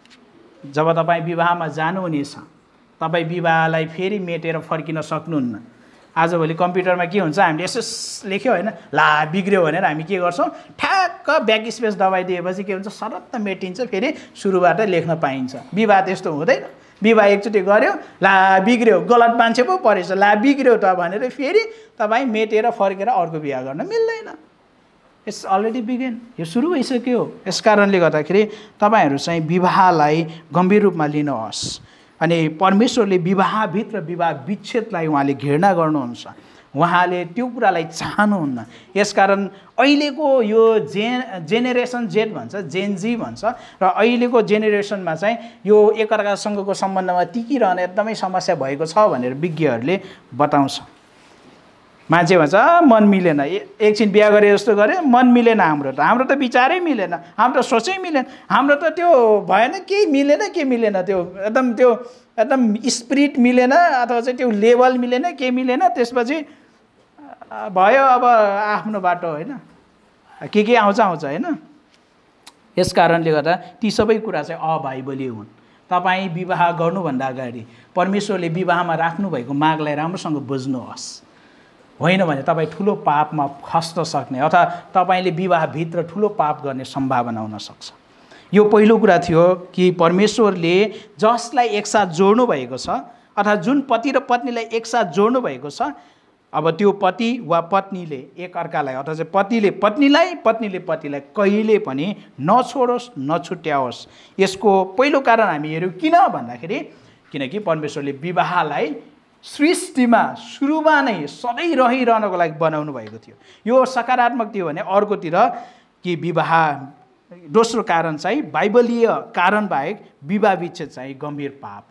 जब तपाईँ विवाहमा जानुहुनेछ, तपाईँ विवाहलाई फेरि मेटेर फर्किन सक्नुहुन्न। आजभोलि कम्प्युटरमा के हुन्छ, हामीले यसो लेख्यो होइन, ला बिग्रियो भनेर हामी के गर्छौँ, ठ्याक्क ब्याक स्पेस दबाइदिएपछि के हुन्छ, सरत्त मेटिन्छ, फेरि सुरुबाट लेख्न पाइन्छ। विवाह त्यस्तो हुँदैन। विवाह एकचोटि गऱ्यो, ला बिग्रियो, गलत मान्छे पो परेछ, ला बिग्रियो त भनेर फेरि तपाईँ मेटेर फर्केर अर्को बिहा गर्न मिल्दैन। इट्स अलरेडी बिगेन, यो सुरु भइसक्यो। यस कारणले गर्दाखेरि तपाईँहरू चाहिँ विवाहलाई गम्भीर रूपमा लिनुहोस्। अनि परमेश्वरले विवाहभित्र विवाह विच्छेदलाई उहाँले घृणा गर्नुहुन्छ, उहाँले त्यो कुरालाई चाहनुहुन्न। यसकारण अहिलेको यो जेनेरेसन जेड भन्छ, जेनजी भन्छ, र अहिलेको जेनेरेसनमा चाहिँ यो एकअर्कासँगको सम्बन्धमा टिकिरहन एकदमै समस्या भएको छ भनेर विज्ञहरूले बताउँछ। मान्छे भन्छ मन मिलेन, एकछिन बिहा गरे जस्तो गरे, मन मिलेन, हाम्रो त विचारै मिलेन, हाम्रो त सोचै मिलेन, हाम्रो त त्यो भएन, केही मिलेन, त्यो एकदम स्पिरिट मिलेन, अथवा चाहिँ त्यो लेभल मिलेन, केही मिलेन। त्यसपछि भयो अब आफ्नो बाटो, होइन, के आउँछ होइन। यस कारणले गर्दा ती सबै कुरा चाहिँ अबाइबलीय हुन्। तपाईँ विवाह गर्नुभन्दा अगाडि परमेश्वरले विवाहमा राख्नुभएको मागलाई राम्रोसँग बुझ्नुहोस्, होइन भने तपाईँ ठुलो पापमा खस्न सक्ने अथवा तपाईँले विवाहभित्र ठुलो पाप गर्ने सम्भावना हुनसक्छ। यो पहिलो कुरा थियो कि परमेश्वरले जसलाई एकसाथ जोड्नु भएको छ, अथवा जुन पति र पत्नीलाई एकसाथ जोड्नु भएको छ, अब त्यो पति वा पत्नीले एक अर्कालाई, अथवा चाहिँ पतिले पत्नीलाई, पत्नीले पतिलाई कहिले पनि नछोडोस्, नछुट्याओस्। यसको पहिलो कारण हामी हेऱ्यौँ किन भन्दाखेरि, किनकि परमेश्वरले विवाहलाई सृष्टिमा सुरुमा नै सधैँ रहिरहनको लागि बनाउनु भएको थियो। यो सकारात्मक थियो भने अर्कोतिर कि विवाह, दोस्रो कारण चाहिँ बाइबलीय कारण बाहेक विवाह विच्छेद चाहिँ गम्भीर पाप।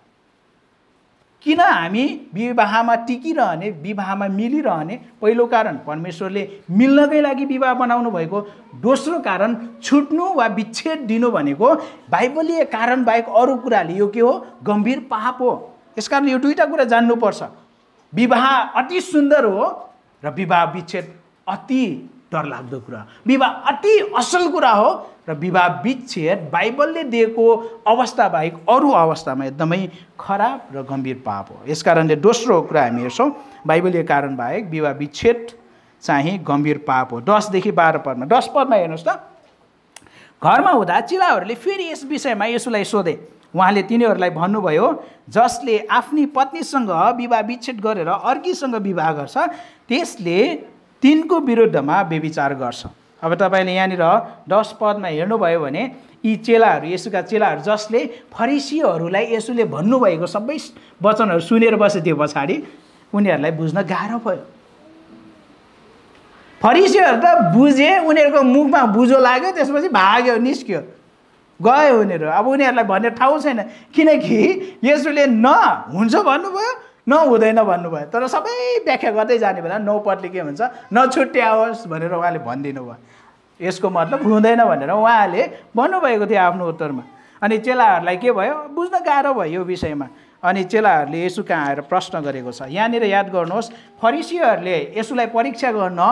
किन हामी विवाहमा टिकिरहने, विवाहमा मिलिरहने? पहिलो कारण परमेश्वरले मिल्नकै लागि विवाह बनाउनु भएको। दोस्रो कारण छुट्नु वा विच्छेद दिनु भनेको बाइबलीय कारण बाहेक अरू कुराले यो के हो? गम्भीर पाप हो। यसकारण यो दुईटा कुरा जान्नुपर्छ। विवाह अति सुन्दर हो र विवाह विच्छेद अति डरलाग्दो कुरा, विवाह अति असल कुरा हो र विवाह विच्छेद बाइबलले दिएको अवस्था बाहेक अरू अवस्थामा एकदमै खराब र गम्भीर पाप हो। यसकारणले दोस्रो कुरा हामी हेर्छौँ, बाइबलीय कारण बाहेक विवाह विच्छेद चाहिँ गम्भीर पाप हो। 10 देखि 12 पदमा, 10 पदमा हेर्नुहोस् त। घरमा हुँदा चेलाहरूले फेरि यस विषयमा येशूलाई सोधे। उहाँले तिनीहरूलाई भन्नुभयो, जसले आफ्नी पत्नीसँग विवाह विच्छेद गरेर अर्कीसँग विवाह गर्छ त्यसले तिनको विरुद्धमा व्यभिचार गर्छ। अब तपाईँले यहाँनिर 10 पदमा हेर्नुभयो भने यी चेलाहरू, येशूका चेलाहरू, जसले फरिसीहरूलाई येशूले भन्नुभएको सबै वचनहरू सुनेर बसे त्यो पछाडि उनीहरूलाई बुझ्न गाह्रो भयो। फरिसीहरू त बुझे, उनीहरूको मुखमा बुझो लाग्यो, त्यसपछि भाग्यो, निस्क्यो, गयो उनीहरू। अब उनीहरूलाई भन्ने ठाउँ छैन, किनकि येशूले न हुन्छ भन्नुभयो न हुँदैन भन्नुभयो। तर सबै व्याख्या गर्दै जाने बेला 9 पदले के भन्छ? नछुट्याओस् भनेर उहाँले भनिदिनु भयो। यसको मतलब हुँदैन भनेर उहाँले भन्नुभएको थियो आफ्नो उत्तरमा। अनि चेलाहरूलाई के भयो? बुझ्न गाह्रो भयो यो विषयमा। अनि चेलाहरूले येशू कहाँ आएर प्रश्न गरेको छ। यहाँनिर याद गर्नुहोस्, फरिसीहरूले येशूलाई परीक्षा गर्न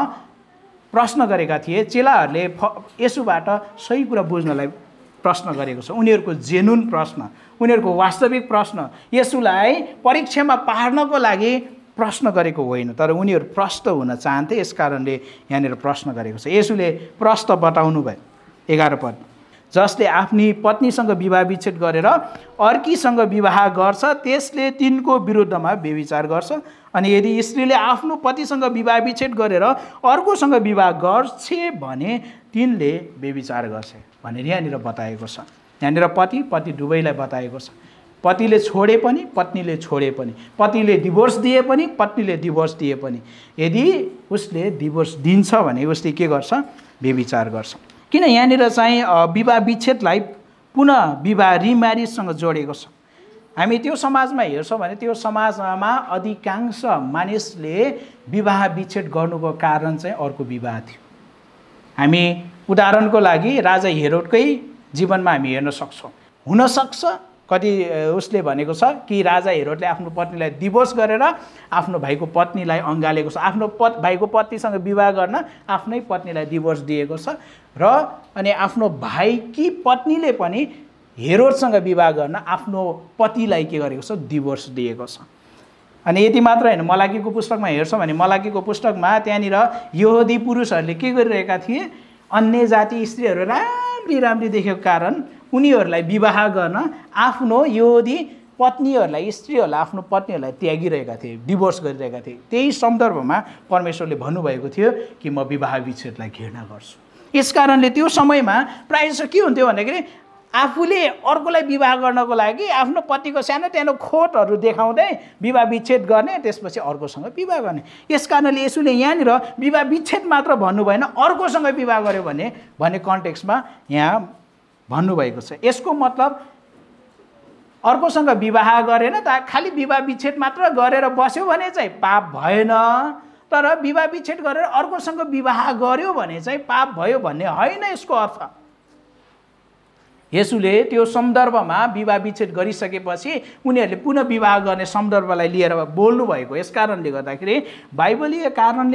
प्रश्न गरेका थिए। चेलाहरूले येशूबाट सही कुरा बुझ्नलाई प्रश्न गरेको छ। उनीहरूको जेनुन प्रश्न, उनीहरूको वास्तविक प्रश्न, येशूलाई परीक्षामा पार्नको लागि प्रश्न गरेको होइन, तर उनीहरू प्रश्न हुन चाहन्थे। यस कारणले यहाँनिर प्रश्न गरेको छ। येशूले प्रश्न बताउनु भयो। 11 पद, जसले आफ्नी पत्नीसँग विवाह विच्छेद गरेर अर्कीसँग विवाह गर्छ त्यसले तिनको विरुद्धमा व्यभिचार गर्छ। अनि यदि स्त्रीले आफ्नो पतिसँग विवाह विच्छेद गरेर अर्कोसँग विवाह गर्छ भने तिनले व्यभिचार गर्छ भनेर यहाँनिर बताएको छ। यहाँनिर पति दुवैलाई बताएको छ। पतिले छोडे पनि, पत्नीले छोडे पनि, पतिले डिभोर्स दिए पनि, पत्नीले डिभोर्स दिए पनि, यदि उसले डिभोर्स दिन्छ भने उसले के गर्छ? व्यभिचार गर्छ। किन यहाँनिर चाहिँ विवाह विच्छेदलाई पुनः विवाह रिम्यारिजसँग जोडेको छ? हामी त्यो समाजमा हेर्छौँ भने त्यो समाजमा अधिकांश मानिसले विवाह विच्छेद गर्नुको कारण चाहिँ अर्को विवाह थियो। हामी उदाहरणको लागि राजा हेरोदकै जीवनमा हामी हेर्न सक्छौँ। हुनसक्छ कति उसले भनेको छ कि राजा हेरोदले आफ्नो पत्नीलाई डिभोर्स गरेर आफ्नो भाइको पत्नीलाई अँगालेको छ। आफ्नो भाइको पत्नीसँग विवाह गर्न आफ्नै पत्नीलाई डिभोर्स दिएको छ र अनि आफ्नो भाइकी पत्नीले पनि हेरोदसँग विवाह गर्न आफ्नो पतिलाई के गरेको छ? डिभोर्स दिएको छ। अनि यति मात्र होइन, मलाकीको पुस्तकमा हेर्छौँ भने मलाकीको पुस्तकमा त्यहाँनिर यहुदी पुरुषहरूले के गरिरहेका थिए? अन्य जाति स्त्रीहरू राम्री देखेको कारण उनीहरूलाई विवाह गर्न आफ्नो यहुदी पत्नीहरूलाई, स्त्रीहरूलाई, आफ्नो पत्नीहरूलाई त्यागिरहेका थिए, डिभोर्स गरिरहेका थिए। त्यही सन्दर्भमा परमेश्वरले भन्नुभएको थियो कि म विवाह विच्छेदलाई घृणा गर्छु। यस कारणले त्यो समयमा प्रायः जसो के हुन्थ्यो भन्दाखेरि आफूले अर्कोलाई विवाह गर्नको लागि आफ्नो पतिको सानो सानो खोटहरू देखाउँदै विवाह विच्छेद गर्ने, त्यसपछि अर्कोसँग विवाह गर्ने। यस कारणले येशूले यहाँनिर विवाह विच्छेद मात्र भन्नु भएन, अर्कोसँग विवाह गर्यो भन्ने कन्टेक्स्टमा यहाँ भन्नुभएको छ। यसको मतलब अर्कोसँग विवाह गरेन त खालि विवाह विच्छेद मात्र गरेर बस्यो भने चाहिँ पाप भएन, तर विवाह विच्छेद गरेर अर्कोसँग विवाह गर्यो भने चाहिँ पाप भयो भन्ने होइन यसको अर्थ। येशूले त्यो सन्दर्भमा विवाह विच्छेद गरिसकेपछि उनीहरूले पुनः विवाह गर्ने सन्दर्भलाई लिएर बोल्नु भएको। यस कारणले गर्दाखेरि बाइबलीय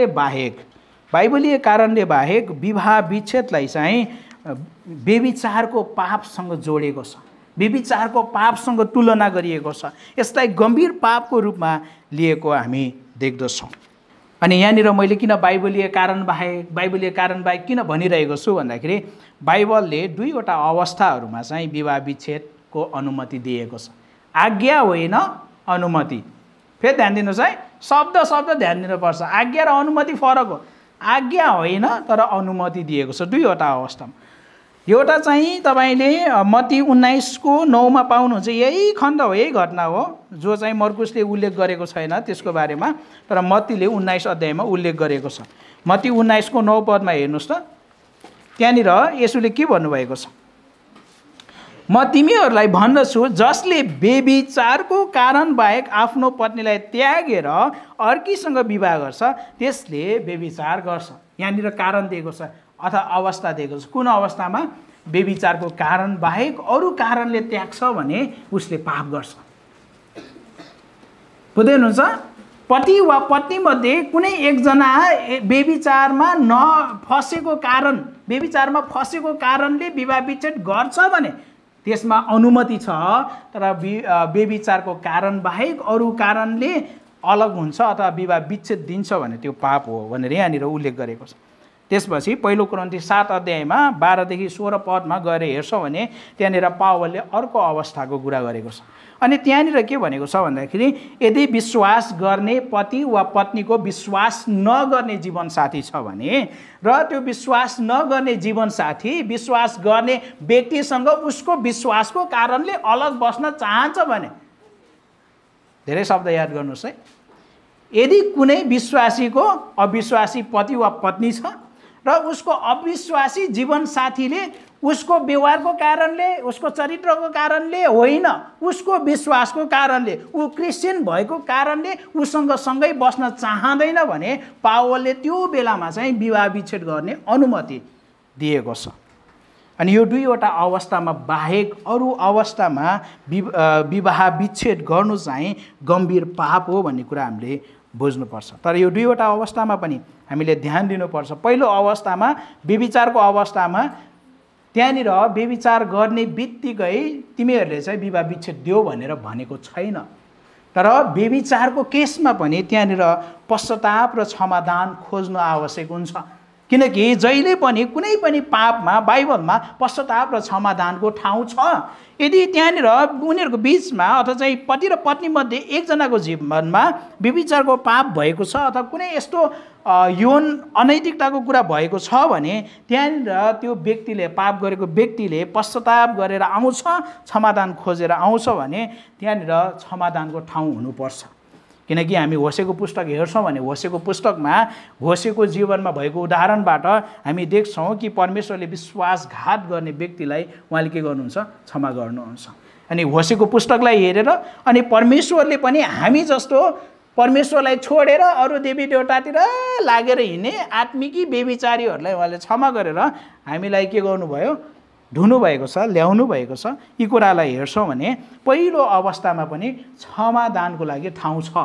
कारणले बाहेक विवाह विच्छेदलाई चाहिँ व्यभिचारको पापसँग जोडेको छ, व्यभिचारको पापसँग तुलना गरिएको छ, यसलाई गम्भीर पापको रूपमा लिएको हामी देख्दछौँ। अनि यहाँनिर मैले किन बाइबलीय कारण बाहेक किन भनिरहेको छु भन्दाखेरि बाइबलले दुईवटा अवस्थाहरूमा चाहिँ विवाह विच्छेदको अनुमति दिएको छ। आज्ञा होइन अनुमति। फेरि ध्यान दिनुहोस् है, शब्द ध्यान दिनुपर्छ। आज्ञा र अनुमति फरक हो। आज्ञा होइन तर अनुमति दिएको छ दुईवटा अवस्थामा। एउटा चाहिँ तपाईँले मत्ती 19:9 पाउनुहुन्छ। यही खण्ड हो, यही घटना हो जो चाहिँ मर्कुसले उल्लेख गरेको छैन त्यसको बारेमा, तर मत्तीले 19 अध्यायमा उल्लेख गरेको छ। मत्ती 19:9 हेर्नुहोस् त, त्यहाँनिर येशूले के भन्नुभएको छ? म तिमीहरूलाई भन्दछु जसले व्यभिचारको कारण बाहेक आफ्नो पत्नीलाई त्यागेर अर्कीसँग विवाह गर्छ त्यसले व्यभिचार गर्छ। यहाँनिर कारण दिएको छ अथवा अवस्था दिएको छ। कुन अवस्थामा? व्यभिचारको कारण बाहेक अरू कारणले त्याग्छ भने उसले पाप गर्छ। बुझ्दै हुनुहुन्छ? पति वा पत्नी मध्ये कुनै एकजना व्यभिचारमा फसेको कारणले विवाह विच्छेद गर्छ भने त्यसमा अनुमति छ, तर व्यभिचारको कारण बाहेक अरू कारणले अलग हुन्छ अथवा विवाह विच्छेद दिन्छ भने त्यो पाप हो भनेर यहाँनिर उल्लेख गरेको छ। त्यसपछि पहिलो कोरिन्थी 7 अध्यायमा 12देखि 16 पदमा गएर हेर्छौँ भने त्यहाँनिर पावलले अर्को अवस्थाको कुरा गरेको छ। अनि त्यहाँनिर के भनेको छ भन्दाखेरि यदि विश्वास गर्ने पति वा पत्नीको विश्वास नगर्ने जीवनसाथी छ भने र त्यो विश्वास नगर्ने जीवनसाथी विश्वास गर्ने व्यक्तिसँग उसको विश्वासको कारणले अलग बस्न चाहन्छ भने, धेरै शब्द याद गर्नुहोस् है, यदि कुनै विश्वासीको अविश्वासी पति वा पत्नी छ र उसको अविश्वासी जीवनसाथीले उसको व्यवहारको कारणले, उसको चरित्रको कारणले होइन, उसको विश्वासको कारणले, ऊ क्रिस्चियन भएको कारणले उसँग सँगै बस्न चाहँदैन भने पावलले त्यो बेलामा चाहिँ विवाह विच्छेद गर्ने अनुमति दिएको छ। अनि यो दुईवटा अवस्थामा बाहेक अरू अवस्थामा विवाह विच्छेद गर्नु चाहिँ गम्भीर पाप हो भन्ने कुरा हामीले बुझ्नुपर्छ। तर यो दुईवटा अवस्थामा पनि हामीले ध्यान दिनुपर्छ। पहिलो अवस्थामा व्यभिचारको अवस्थामा त्यहाँनिर व्यभिचार गर्ने बित्तिकै तिमीहरूले चाहिँ विवाह विच्छेद दियो भनेर भनेको छैन, तर व्यभिचारको केसमा पनि त्यहाँनिर पश्चाताप र क्षमादान खोज्नु आवश्यक हुन्छ। किनकि जहिले पनि कुनै पनि पापमा बाइबलमा पश्चाताप र क्षमादानको ठाउँ छ। यदि त्यहाँनिर उनीहरूको बिचमा अथवा चाहिँ पति र पत्नी मध्ये एकजनाको जीवनमा व्यभिचारको पाप भएको छ अथवा कुनै यस्तो यौन अनैतिकताको कुरा भएको छ भने त्यहाँनिर त्यो व्यक्तिले, पाप गरेको व्यक्तिले पश्चाताप गरेर आउँछ, क्षमादान खोजेर आउँछ भने त्यहाँनिर क्षमादानको ठाउँ हुनुपर्छ। किनकि हामी होसेको पुस्तक हेर्छौँ भने होसेको पुस्तकमा होसेको जीवनमा भएको उदाहरणबाट हामी देख्छौँ कि परमेश्वरले विश्वासघात गर्ने व्यक्तिलाई उहाँले के गर्नुहुन्छ? क्षमा गर्नुहुन्छ। अनि होसेको पुस्तकलाई हेरेर अनि परमेश्वरले पनि हामी जस्तो परमेश्वरलाई छोडेर अरू देवी देवतातिर लागेर हिँड्ने आत्मिकी व्यभिचारीहरूलाई उहाँले क्षमा गरेर हामीलाई के गर्नुभयो? धुनुभएको छ, ल्याउनु भएको छ। यी कुरालाई हेर्छौँ भने पहिलो अवस्थामा पनि क्षमादानको लागि ठाउँ छ।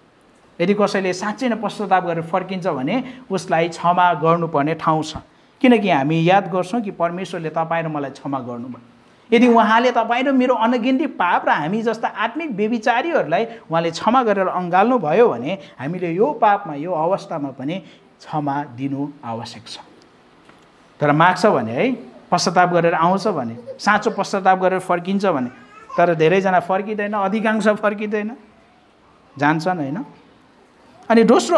यदि कसैले साँच्चै नै पश्चाताप गरेर फर्किन्छ भने उसलाई क्षमा गर्नुपर्ने ठाउँ छ। किनकि हामी याद गर्छौँ कि परमेश्वरले तपाईँ र मलाई क्षमा गर्नुभयो। यदि उहाँले तपाईँ र मेरो अनगिन्ती पाप र हामी जस्ता आत्मिक व्यभिचारीहरूलाई उहाँले क्षमा गरेर अँगाल्नु भयो भने हामीले यो पापमा, यो अवस्थामा पनि क्षमा दिनु आवश्यक छ। तर माग्छ भने है, पश्चाताप गरेर आउँछ भने, साँचो पश्चाताप गरेर फर्किन्छ भने, तर धेरैजना फर्किँदैन, अधिकांश फर्किँदैन, जान्छन् होइन। अनि दोस्रो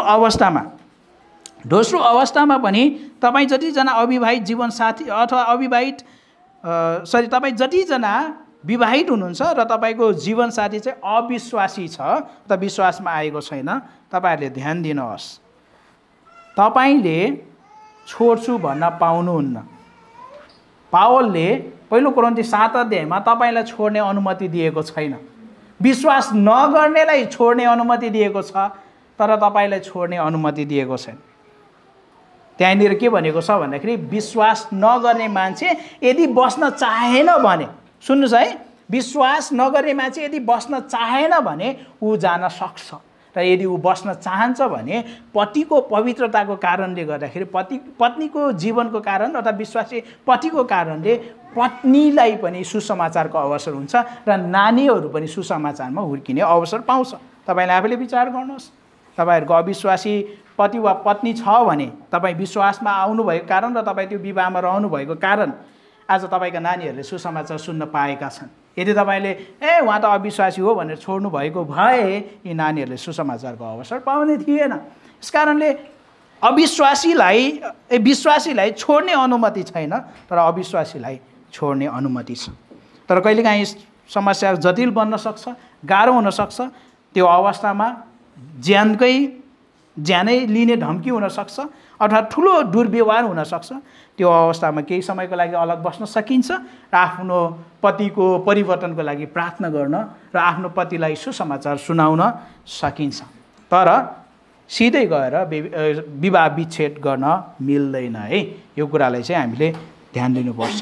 अवस्थामा पनि तपाईँ जतिजना अविवाहित जीवनसाथी अथवा तपाईँ जतिजना विवाहित हुनुहुन्छ र तपाईँको जीवनसाथी चाहिँ अविश्वासी छ त विश्वासमा आएको छैन, तपाईँहरूले ध्यान दिनुहोस्। तपाईँले छोड्छु भन्न पाउनुहुन्न। पावलले पहिलो कोरिन्थी 7 अध्यायमा तपाईँलाई छोड्ने अनुमति दिएको छैन। विश्वास नगर्नेलाई छोड्ने अनुमति दिएको छ। तर तपाईँलाई छोड्ने अनुमति दिएको छैन। त्यहाँनिर के भनेको छ भन्दाखेरि विश्वास नगर्ने मान्छे यदि बस्न चाहेन भने, सुन्नुहोस् है, विश्वास नगर्ने मान्छे यदि बस्न चाहेन भने ऊ जान सक्छ, र यदि ऊ बस्न चाहन्छ भने पतिको पवित्रताको कारणले गर्दाखेरि, पत्नीको जीवनको कारण अथवा विश्वासी पतिको कारणले पत्नीलाई पनि सुसमाचारको अवसर हुन्छ र नानीहरू पनि सुसमाचारमा हुर्किने अवसर पाउँछ। तपाईँले आफैले विचार गर्नुहोस्, तपाईँहरूको अविश्वासी पति वा पत्नी छ भने तपाईँ विश्वासमा आउनुभएको कारण र तपाईँ त्यो विवाहमा रहनुभएको कारण आज तपाईँका नानीहरूले सुसमाचार सुन्न पाएका छन्। यदि तपाईँले उहाँ त अविश्वासी हो भनेर छोड्नु भएको भए यी नानीहरूले सुसमाचारको अवसर पाउने थिएन। यस कारणले विश्वासीलाई छोड्ने अनुमति छैन, तर अविश्वासीलाई छोड्ने अनुमति छ। तर कहिलेकाहीँ समस्या जटिल बन्न सक्छ, गाह्रो हुनसक्छ। त्यो अवस्थामा ज्यानै लिने धम्की हुनसक्छ अथवा ठुलो दुर्व्यवहार हुनसक्छ। त्यो अवस्थामा केही समयको लागि अलग बस्न सकिन्छ र आफ्नो पतिको परिवर्तनको लागि प्रार्थना गर्न र आफ्नो पतिलाई सुसमाचार सुनाउन सकिन्छ। तर सिधै गएर विवाह विच्छेद गर्न मिल्दैन है। यो कुरालाई चाहिँ हामीले ध्यान दिनुपर्छ।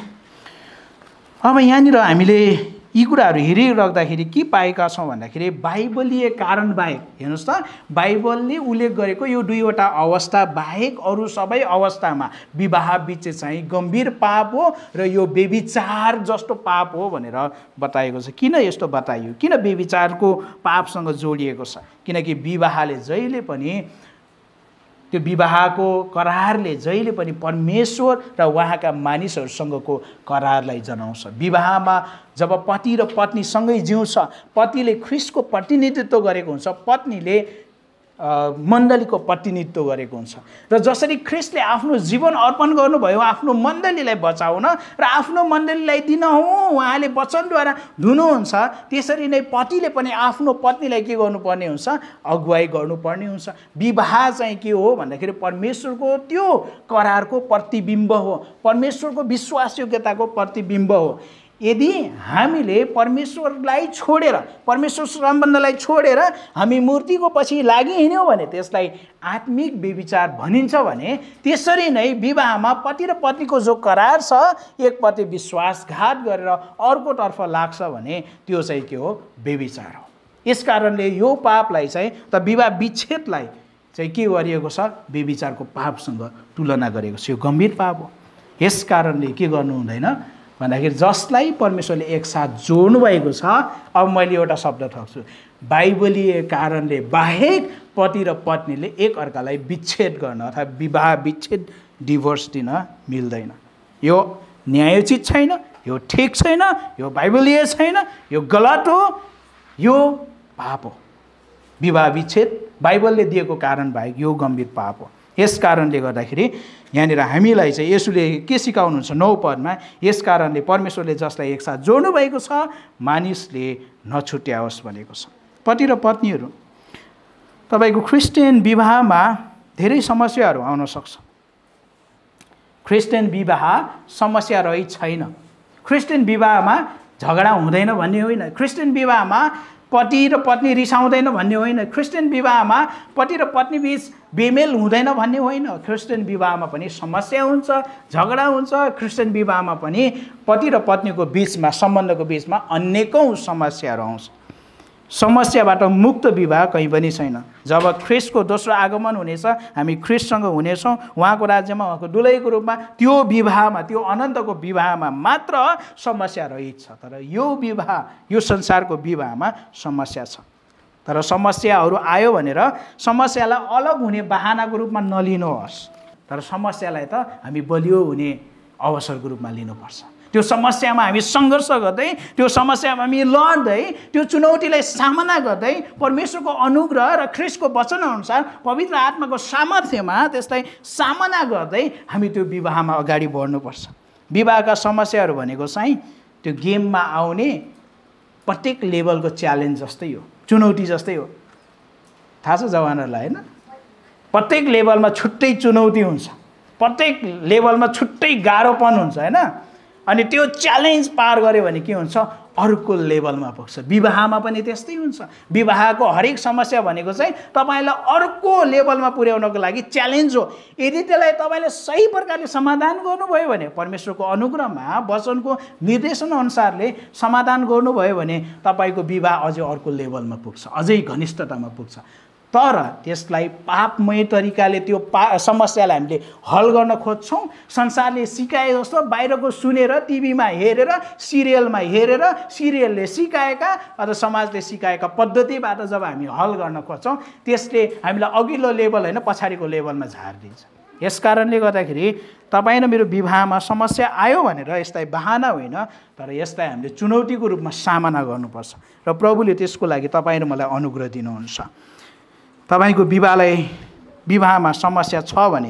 अब यहाँनिर हामीले यी कुराहरू हेरिराख्दाखेरि के पाएका छौँ भन्दाखेरि बाइबलीय कारण बाहेक, हेर्नुहोस् त, बाइबलले उल्लेख गरेको यो दुईवटा अवस्था बाहेक अरू सबै अवस्थामा विवाह विच्छेद चाहिँ गम्भीर पाप हो र यो व्यभिचार जस्तो पाप हो भनेर बताएको छ। किन यस्तो बताइयो? किन व्यभिचारको पापसँग जोडिएको छ? किनकि विवाहले जहिले पनि, त्यो विवाहको करारले जहिले पनि परमेश्वर र उहाँका मानिसहरूसँगको करारलाई जनाउँछ। विवाहमा जब पति र पत्नी सँगै जिउँछ, पतिले ख्रिस्टको प्रतिनिधित्व गरेको हुन्छ, पत्नीले मण्डलीको प्रतिनिधित्व गरेको हुन्छ। र जसरी ख्रिस्टले आफ्नो जीवन अर्पण गर्नुभयो आफ्नो मण्डलीलाई बचाउन र आफ्नो मण्डलीलाई दिन उहाँले वचनद्वारा धुनुहुन्छ, त्यसरी नै पतिले पनि आफ्नो पत्नीलाई के गर्नुपर्ने हुन्छ? अगुवाई गर्नुपर्ने हुन्छ। विवाह चाहिँ के हो भन्दाखेरि परमेश्वरको त्यो करारको प्रतिबिम्ब हो, परमेश्वरको विश्वासयोग्यताको प्रतिबिम्ब हो। यदि हामीले परमेश्वरलाई छोडेर, परमेश्वर सम्बन्धलाई छोडेर हामी मूर्तिको पछि लागिहिँड्यौँ भने त्यसलाई आत्मिक व्यभिचार भनिन्छ भने त्यसरी नै विवाहमा पति र पत्नीको जो करार छ, एक पति विश्वासघात गरेर अर्कोतर्फ लाग्छ भने त्यो चाहिँ के हो? व्यभिचार हो। यस कारणले यो पापलाई चाहिँ त विवाह विच्छेदलाई चाहिँ के गरिएको छ? व्यभिचारको पापसँग तुलना गरेको छ। यो गम्भीर पाप हो। यस कारणले के गर्नु हुँदैन भन्दाखेरि जसलाई परमेश्वरले एकसाथ जोड्नु भएको छ, अब मैले एउटा शब्द ठग्छु, बाइबलीय कारणले बाहेक पति र पत्नीले एक अर्कालाई विच्छेद गर्न अथवा विवाह विच्छेद डिभोर्स दिन मिल्दैन। यो न्यायोचित छैन, यो ठिक छैन, यो बाइबलीय छैन, यो गलत हो, यो पाप हो। विवाह विच्छेद बाइबलले दिएको कारण बाहेक यो गम्भीर पाप हो। यस कारणले गर्दाखेरि यहाँनिर हामीलाई चाहिँ यसुले के सिकाउनुहुन्छ 9 पदमा, यस कारणले परमेश्वरले जसलाई एकसाथ जोड्नु भएको छ मानिसले नछुट्याओस् भनेको छ। पति र पत्नीहरू, तपाईँको क्रिस्चियन विवाहमा धेरै समस्याहरू आउन सक्छ। क्रिस्चियन विवाह समस्या रहित छैन। क्रिस्चियन विवाहमा झगडा हुँदैन भन्ने होइन। क्रिस्चियन विवाहमा पति र पत्नी रिसाउँदैन भन्ने होइन। क्रिस्चियन विवाहमा पति र पत्नी बीच बेमेल हुँदैन भन्ने होइन। क्रिस्चियन विवाहमा पनि समस्या हुन्छ, झगडा हुन्छ। क्रिस्चियन विवाहमा पनि पति र पत्नीको बीचमा, सम्बन्धको बीचमा अनेकौँ समस्याहरू आउँछ। समस्याबाट मुक्त विवाह कहीँ पनि छैन। जब ख्रिस्टको दोस्रो आगमन हुनेछ, हामी ख्रिस्टसँग हुनेछौँ उहाँको राज्यमा, उहाँको दुलहीको रूपमा, त्यो विवाहमा, त्यो अनन्तको विवाहमा मात्र समस्या रहित छ। तर यो विवाह, यो संसारको विवाहमा समस्या छ। तर समस्याहरू आयो भनेर समस्यालाई अलग हुने बहानाको रूपमा नलिनुहोस्, तर समस्यालाई त हामी बलियो हुने अवसरको रूपमा लिनुपर्छ। त्यो समस्यामा हामी सङ्घर्ष गर्दै, त्यो समस्यामा हामी लड्दै, त्यो चुनौतीलाई सामना गर्दै परमेश्वरको अनुग्रह र ख्रिस्टको वचनअनुसार पवित्र आत्माको सामर्थ्यमा त्यसलाई सामना गर्दै हामी त्यो विवाहमा अगाडि बढ्नुपर्छ। विवाहका समस्याहरू भनेको चाहिँ त्यो गेममा आउने प्रत्येक लेभलको च्यालेन्ज जस्तै हो, चुनौती जस्तै हो। थाहा छ जवानहरूलाई होइन? प्रत्येक लेभलमा छुट्टै चुनौती हुन्छ, प्रत्येक लेभलमा छुट्टै गाह्रोपन हुन्छ होइन? अनि त्यो च्यालेन्ज पार गऱ्यो भने के हुन्छ, अर्को लेभलमा पुग्छ। विवाहमा पनि त्यस्तै हुन्छ। विवाहको हरेक समस्या भनेको चाहिँ तपाईँलाई अर्को लेभलमा पुर्याउनको लागि च्यालेन्ज हो। यदि त्यसलाई तपाईँले सही प्रकारले समाधान गर्नुभयो भने, परमेश्वरको अनुग्रहमा वचनको निर्देशन अनुसारले समाधान गर्नुभयो भने तपाईँको विवाह अझै अर्को लेभलमा पुग्छ, अझै घनिष्ठतामा पुग्छ। तर त्यसलाई पापमय तरिकाले त्यो समस्यालाई हामीले हल गर्न खोज्छौँ। संसारले सिकाए जस्तो बाहिरको सुनेर, टिभीमा हेरेर, सिरियलले सिकाएका अथवा समाजले सिकाएका पद्धतिबाट जब हामी हल गर्न खोज्छौँ, त्यसले हामीलाई अघिल्लो लेभल होइन पछाडिको लेभलमा झारिदिन्छ। यस कारणले गर्दाखेरि तपाईँ र मेरो विवाहमा समस्या आयो भनेर यसलाई बहाना होइन, तर यसलाई हामीले चुनौतीको रूपमा सामना गर्नुपर्छ र प्रभुले त्यसको लागि तपाईँ र मलाई अनुग्रह दिनुहुन्छ। तपाईँको विवाहमा समस्या छ भने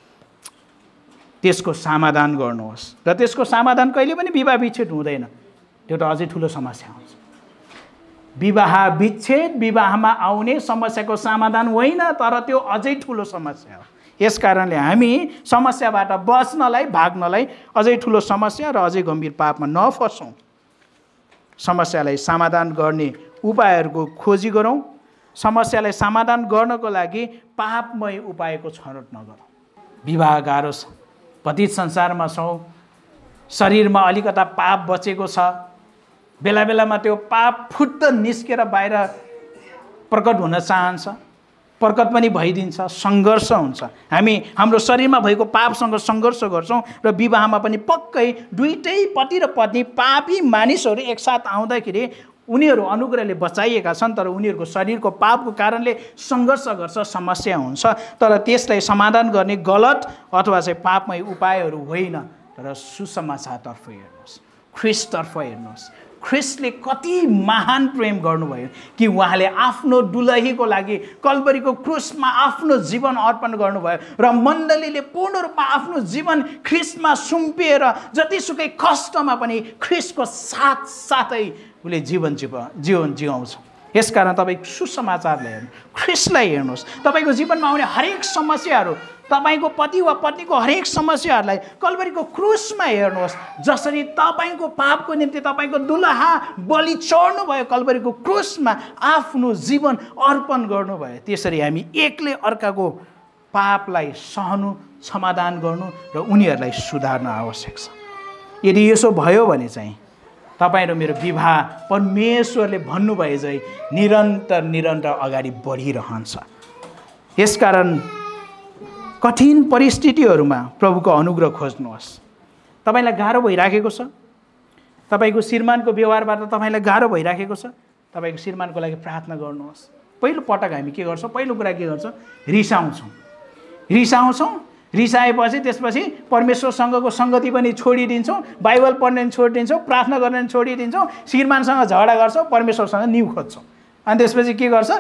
त्यसको समाधान गर्नुहोस् र त्यसको समाधान कहिले पनि विवाह विच्छेद हुँदैन। त्यो त अझै ठुलो समस्या हुन्छ। विवाह विच्छेद विवाहमा आउने समस्याको समाधान होइन, तर त्यो अझै ठुलो समस्या हो। यस कारणले हामी समस्याबाट बच्नलाई, भाग्नलाई अझै ठुलो समस्या र अझै गम्भीर पापमा नफसौँ। समस्यालाई समाधान गर्ने उपायहरूको खोजी गरौँ। समस्यालाई समाधान गर्नको लागि पापमय उपायको छनौट नगरौँ। विवाह गाह्रो छ, पतित संसारमा छौँ, शरीरमा अलिकता पाप बचेको छ, बेला बेलामा त्यो पाप फुट्ट निस्केर बाहिर प्रकट हुन चाहन्छ, प्रकट पनि भइदिन्छ, सङ्घर्ष हुन्छ। हामी हाम्रो शरीरमा भएको पापसँग सङ्घर्ष गर्छौँ र विवाहमा पनि पक्कै दुईटै पति र पत्नी पापी मानिसहरू एकसाथ आउँदाखेरि उनीहरू अनुग्रहले बचाइएका छन्, तर उनीहरूको शरीरको पापको कारणले सङ्घर्ष गर्छ, समस्या हुन्छ। तर त्यसलाई समाधान गर्ने गलत अथवा चाहिँ पापमय उपायहरू होइन, तर सुसमाचारतर्फ हेर्नुहोस्, ख्रिस्टतर्फ हेर्नुहोस्। ख्रिस्टले कति महान प्रेम गर्नुभयो कि उहाँले आफ्नो दुलहीको लागि कल्वरीको क्रुसमा आफ्नो जीवन अर्पण गर्नुभयो र मण्डलीले पूर्ण रूपमा आफ्नो जीवन ख्रिस्टमा सुम्पिएर जतिसुकै कष्टमा पनि ख्रिस्टको साथसाथै उसले जीवन जिउँछ। यसकारण तपाईँ सुसमाचारलाई हेर्नु, ख्रिस्टलाई हेर्नुहोस्। तपाईँको जीवनमा आउने हरेक समस्याहरू, तपाईँको पति वा पत्नीको हरेक समस्याहरूलाई कल्वरीको क्रुसमा हेर्नुहोस्। जसरी तपाईँको पापको निम्ति तपाईँको दुलहा बलि चढ्नुभयो, कल्वरीको क्रुसमा आफ्नो जीवन अर्पण गर्नुभयो, त्यसरी हामी एकले अर्काको पापलाई सहनु, समाधान गर्नु र उनीहरूलाई सुधार्न आवश्यक छ। यदि यसो भयो भने चाहिँ तपाईँ र मेरो विवाह परमेश्वरले भन्नुभए चाहिँ निरन्तर अगाडि बढिरहन्छ। यसकारण कठिन परिस्थितिहरूमा प्रभुको अनुग्रह खोज्नुहोस्। तपाईँलाई गाह्रो भइराखेको छ, तपाईँको श्रीमानको व्यवहारबाट तपाईँलाई गाह्रो भइराखेको छ, तपाईँको श्रीमानको लागि प्रार्थना गर्नुहोस्। पहिलो पटक हामी के गर्छौँ, पहिलो कुरा के गर्छौँ, रिसाउँछौँ। रिसाएपछि त्यसपछि परमेश्वरसँगको सङ्गति पनि छोडिदिन्छौँ, बाइबल पढ्ने पनि छोडिदिन्छौँ, प्रार्थना गर्ने पनि छोडिदिन्छौँ, श्रीमानसँग झगडा गर्छौँ, परमेश्वरसँग न्यु खोज्छौँ। अनि त्यसपछि के गर्छ,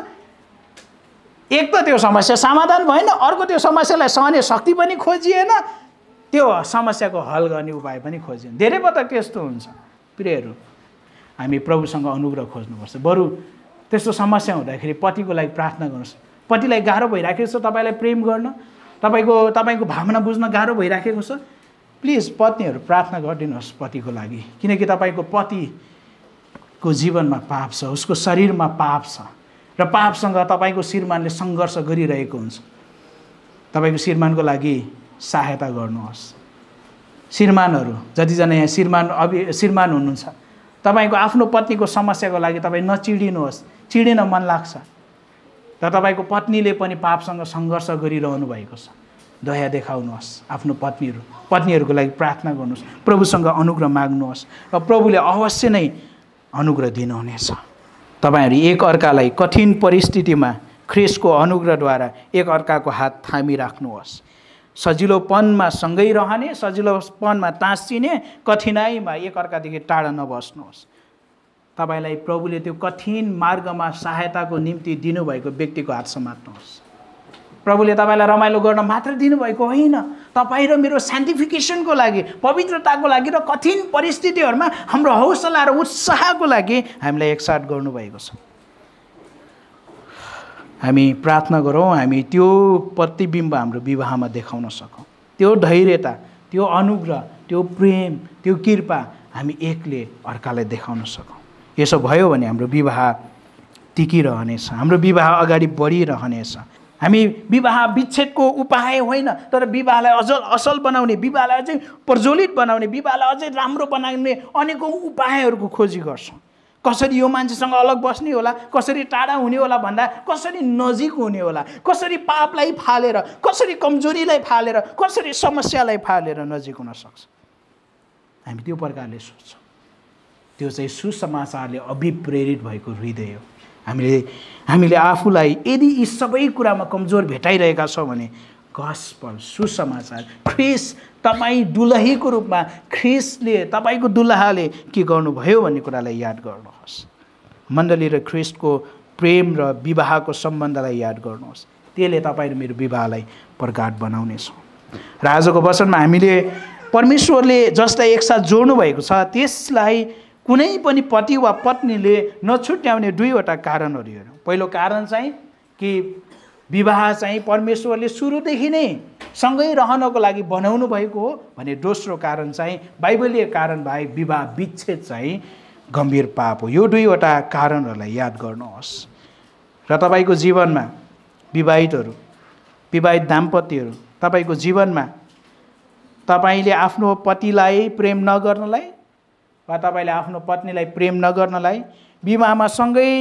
एक त त्यो समस्या समाधान भएन, अर्को त्यो समस्यालाई सहने शक्ति पनि खोजिएन, त्यो समस्याको हल गर्ने उपाय पनि खोजिएन। धेरै पटक त्यस्तो हुन्छ। प्रियहरू, हामी प्रभुसँग अनुग्रह खोज्नुपर्छ। बरु त्यस्तो समस्या हुँदाखेरि पतिको लागि प्रार्थना गर्नुहोस्। पतिलाई गाह्रो भइराखेको छ तपाईँलाई प्रेम गर्न, तपाईँको भावना बुझ्न गाह्रो भइराखेको छ, प्लिज पत्नीहरू प्रार्थना गरिदिनुहोस् पतिको लागि। किनकि तपाईँको पतिको जीवनमा पाप छ, उसको शरीरमा पाप छ र पापसँग तपाईँको श्रीमानले सङ्घर्ष गरिरहेको हुन्छ। तपाईँको श्रीमानको लागि सहायता गर्नुहोस्। श्रीमानहरू जतिजना यहाँ श्रीमान हुनुहुन्छ, तपाईँको आफ्नो पत्नीको समस्याको लागि तपाईँ नचिडिनुहोस्। चिडिन मन लाग्छ, र तपाईँको पत्नीले पनि पापसँग सङ्घर्ष गरिरहनु भएको छ। दया देखाउनुहोस् आफ्नो पत्नीहरूको लागि प्रार्थना गर्नुहोस्, प्रभुसँग अनुग्रह माग्नुहोस् र प्रभुले अवश्य नै अनुग्रह दिनुहुनेछ। तपाईँहरू एक अर्कालाई कठिन परिस्थितिमा ख्रिस्टको अनुग्रहद्वारा एक अर्काको हात थामिराख्नुहोस्। सजिलोपनमा सँगै रहने, सजिलोपनमा टाँसिने, कठिनाइमा एक अर्कादेखि टाढा नबस्नुहोस्। तपाईँलाई प्रभुले त्यो कठिन मार्गमा सहायताको निम्ति दिनुभएको व्यक्तिको हात समात्नुहोस्। प्रभुले तपाईँलाई रमाइलो गर्न मात्र दिनुभएको होइन, तपाईँ र मेरो साइन्टिफिकेसनको लागि, पवित्रताको लागि र कठिन परिस्थितिहरूमा हाम्रो हौसला र उत्साहको लागि हामीलाई एकसाथ गर्नुभएको छ। हामी प्रार्थना गरौँ, हामी त्यो प्रतिबिम्ब हाम्रो विवाहमा देखाउन सकौँ। त्यो धैर्यता, त्यो अनुग्रह, त्यो प्रेम, त्यो कृपा हामी एकले अर्कालाई देखाउन सकौँ। यसो भयो भने हाम्रो विवाह टिकिरहनेछ, हाम्रो विवाह अगाडि बढिरहनेछ। हामी विवाह विच्छेदको उपाय होइन, तर विवाहलाई अझ असल बनाउने, विवाहलाई अझै प्रज्वलित बनाउने, विवाहलाई अझै राम्रो बनाउने अनेकौँ उपायहरूको खोजी गर्छौँ। कसरी यो मान्छेसँग अलग बस्ने होला, कसरी टाढा हुने होला भन्दा कसरी नजिक हुने होला, कसरी पापलाई फालेर, कसरी कमजोरीलाई फालेर, कसरी समस्यालाई फालेर नजिक हुन सक्छ। हामी त्यो प्रकारले सोच्छौँ। त्यो चाहिँ सुसमाचारले अभिप्रेरित भएको हृदय हो। हामीले आफूलाई यदि यी सबै कुरामा कमजोर भेटाइरहेका छौँ भने गस्पल, सुसमाचार, ख्रिस्ट तपाईँ दुलहीको रूपमा ख्रिस्टले, तपाईँको दुलहाले के गर्नुभयो भन्ने कुरालाई याद गर्नुहोस्। मण्डली र ख्रिस्टको प्रेम र विवाहको सम्बन्धलाई याद गर्नुहोस्। त्यसले तपाईँ र मेरो विवाहलाई प्रगाढ बनाउनेछ। र आजको वचनमा हामीले परमेश्वरले जसलाई एकसाथ जोड्नु भएको छ त्यसलाई कुनै पनि पति वा पत्नीले नछुट्याउने दुईवटा कारणहरू हेरौँ। पहिलो कारण चाहिँ कि विवाह चाहिँ परमेश्वरले सुरुदेखि नै सँगै रहनको लागि बनाउनु भएको हो भने दोस्रो कारण चाहिँ बाइबलीय कारण बाहेक विवाह विच्छेद चाहिँ गम्भीर पाप हो। यो दुईवटा कारणहरूलाई याद गर्नुहोस्। र तपाईँको जीवनमा विवाहितहरू, विवाहित दाम्पत्यहरू, तपाईँको जीवनमा तपाईँले आफ्नो पतिलाई प्रेम नगर्नलाई वा तपाईँले आफ्नो पत्नीलाई प्रेम नगर्नलाई, विवाहमा सँगै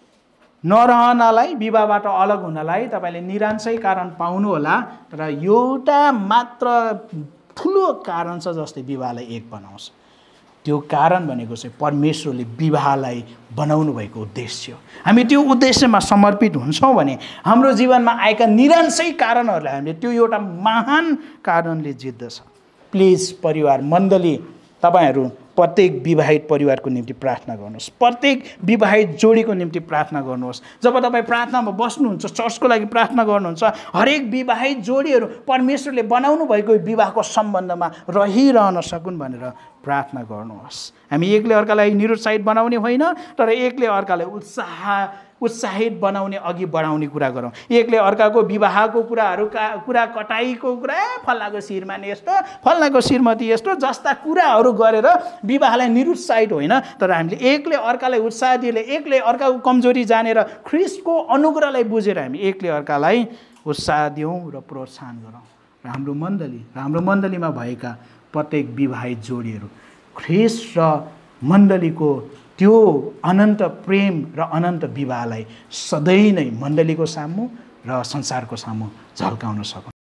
नरहनलाई, विवाहबाट अलग हुनलाई तपाईँले निरांशै कारण पाउनुहोला। तर एउटा मात्र ठुलो कारण छ जसले विवाहलाई एक बनाउँछ। त्यो कारण भनेको चाहिँ परमेश्वरले विवाहलाई बनाउनु भएको उद्देश्य हो। हामी त्यो उद्देश्यमा समर्पित हुन्छौँ भने हाम्रो जीवनमा आएका निरांशै कारणहरूलाई हामीले त्यो एउटा महान कारणले जित्दछ। प्लिज परिवार मण्डली, तपाईँहरू प्रत्येक विवाहित परिवारको निम्ति प्रार्थना गर्नुहोस्। प्रत्येक विवाहित जोडीको निम्ति प्रार्थना गर्नुहोस्। जब तपाईँ प्रार्थनामा बस्नुहुन्छ, चर्चको लागि प्रार्थना गर्नुहुन्छ, हरेक विवाहित जोडीहरू परमेश्वरले बनाउनु भएको विवाहको सम्बन्धमा रहिरहन सकुन् भनेर प्रार्थना गर्नुहोस्। हामी एकले अर्कालाई निरुत्साहित बनाउने होइन, तर एकले अर्कालाई उत्साहित बनाउने, अघि बढाउने कुरा गरौँ। एकले अर्काको विवाहको कुरा कटाइको कुरा, फल्लाको श्रीमानी यस्तो, फल्लाको श्रीमती यस्तो जस्ता कुराहरू गरेर विवाहलाई निरुत्साहित होइन, तर हामीले एकले अर्कालाई उत्साह दिएर, एकले अर्काको कमजोरी जानेर, ख्रिस्टको अनुग्रहलाई बुझेर हामी एकले अर्कालाई उत्साह दिउँ र प्रोत्साहन गरौँ। र हाम्रो मण्डलीमा भएका प्रत्येक विवाहित जोडीहरू ख्रिस्ट र मण्डलीको त्यो अनन्त प्रेम र अनन्त विवाहलाई सधैँ नै मण्डलीको सामु र संसारको सामु झल्काउन सकौँ।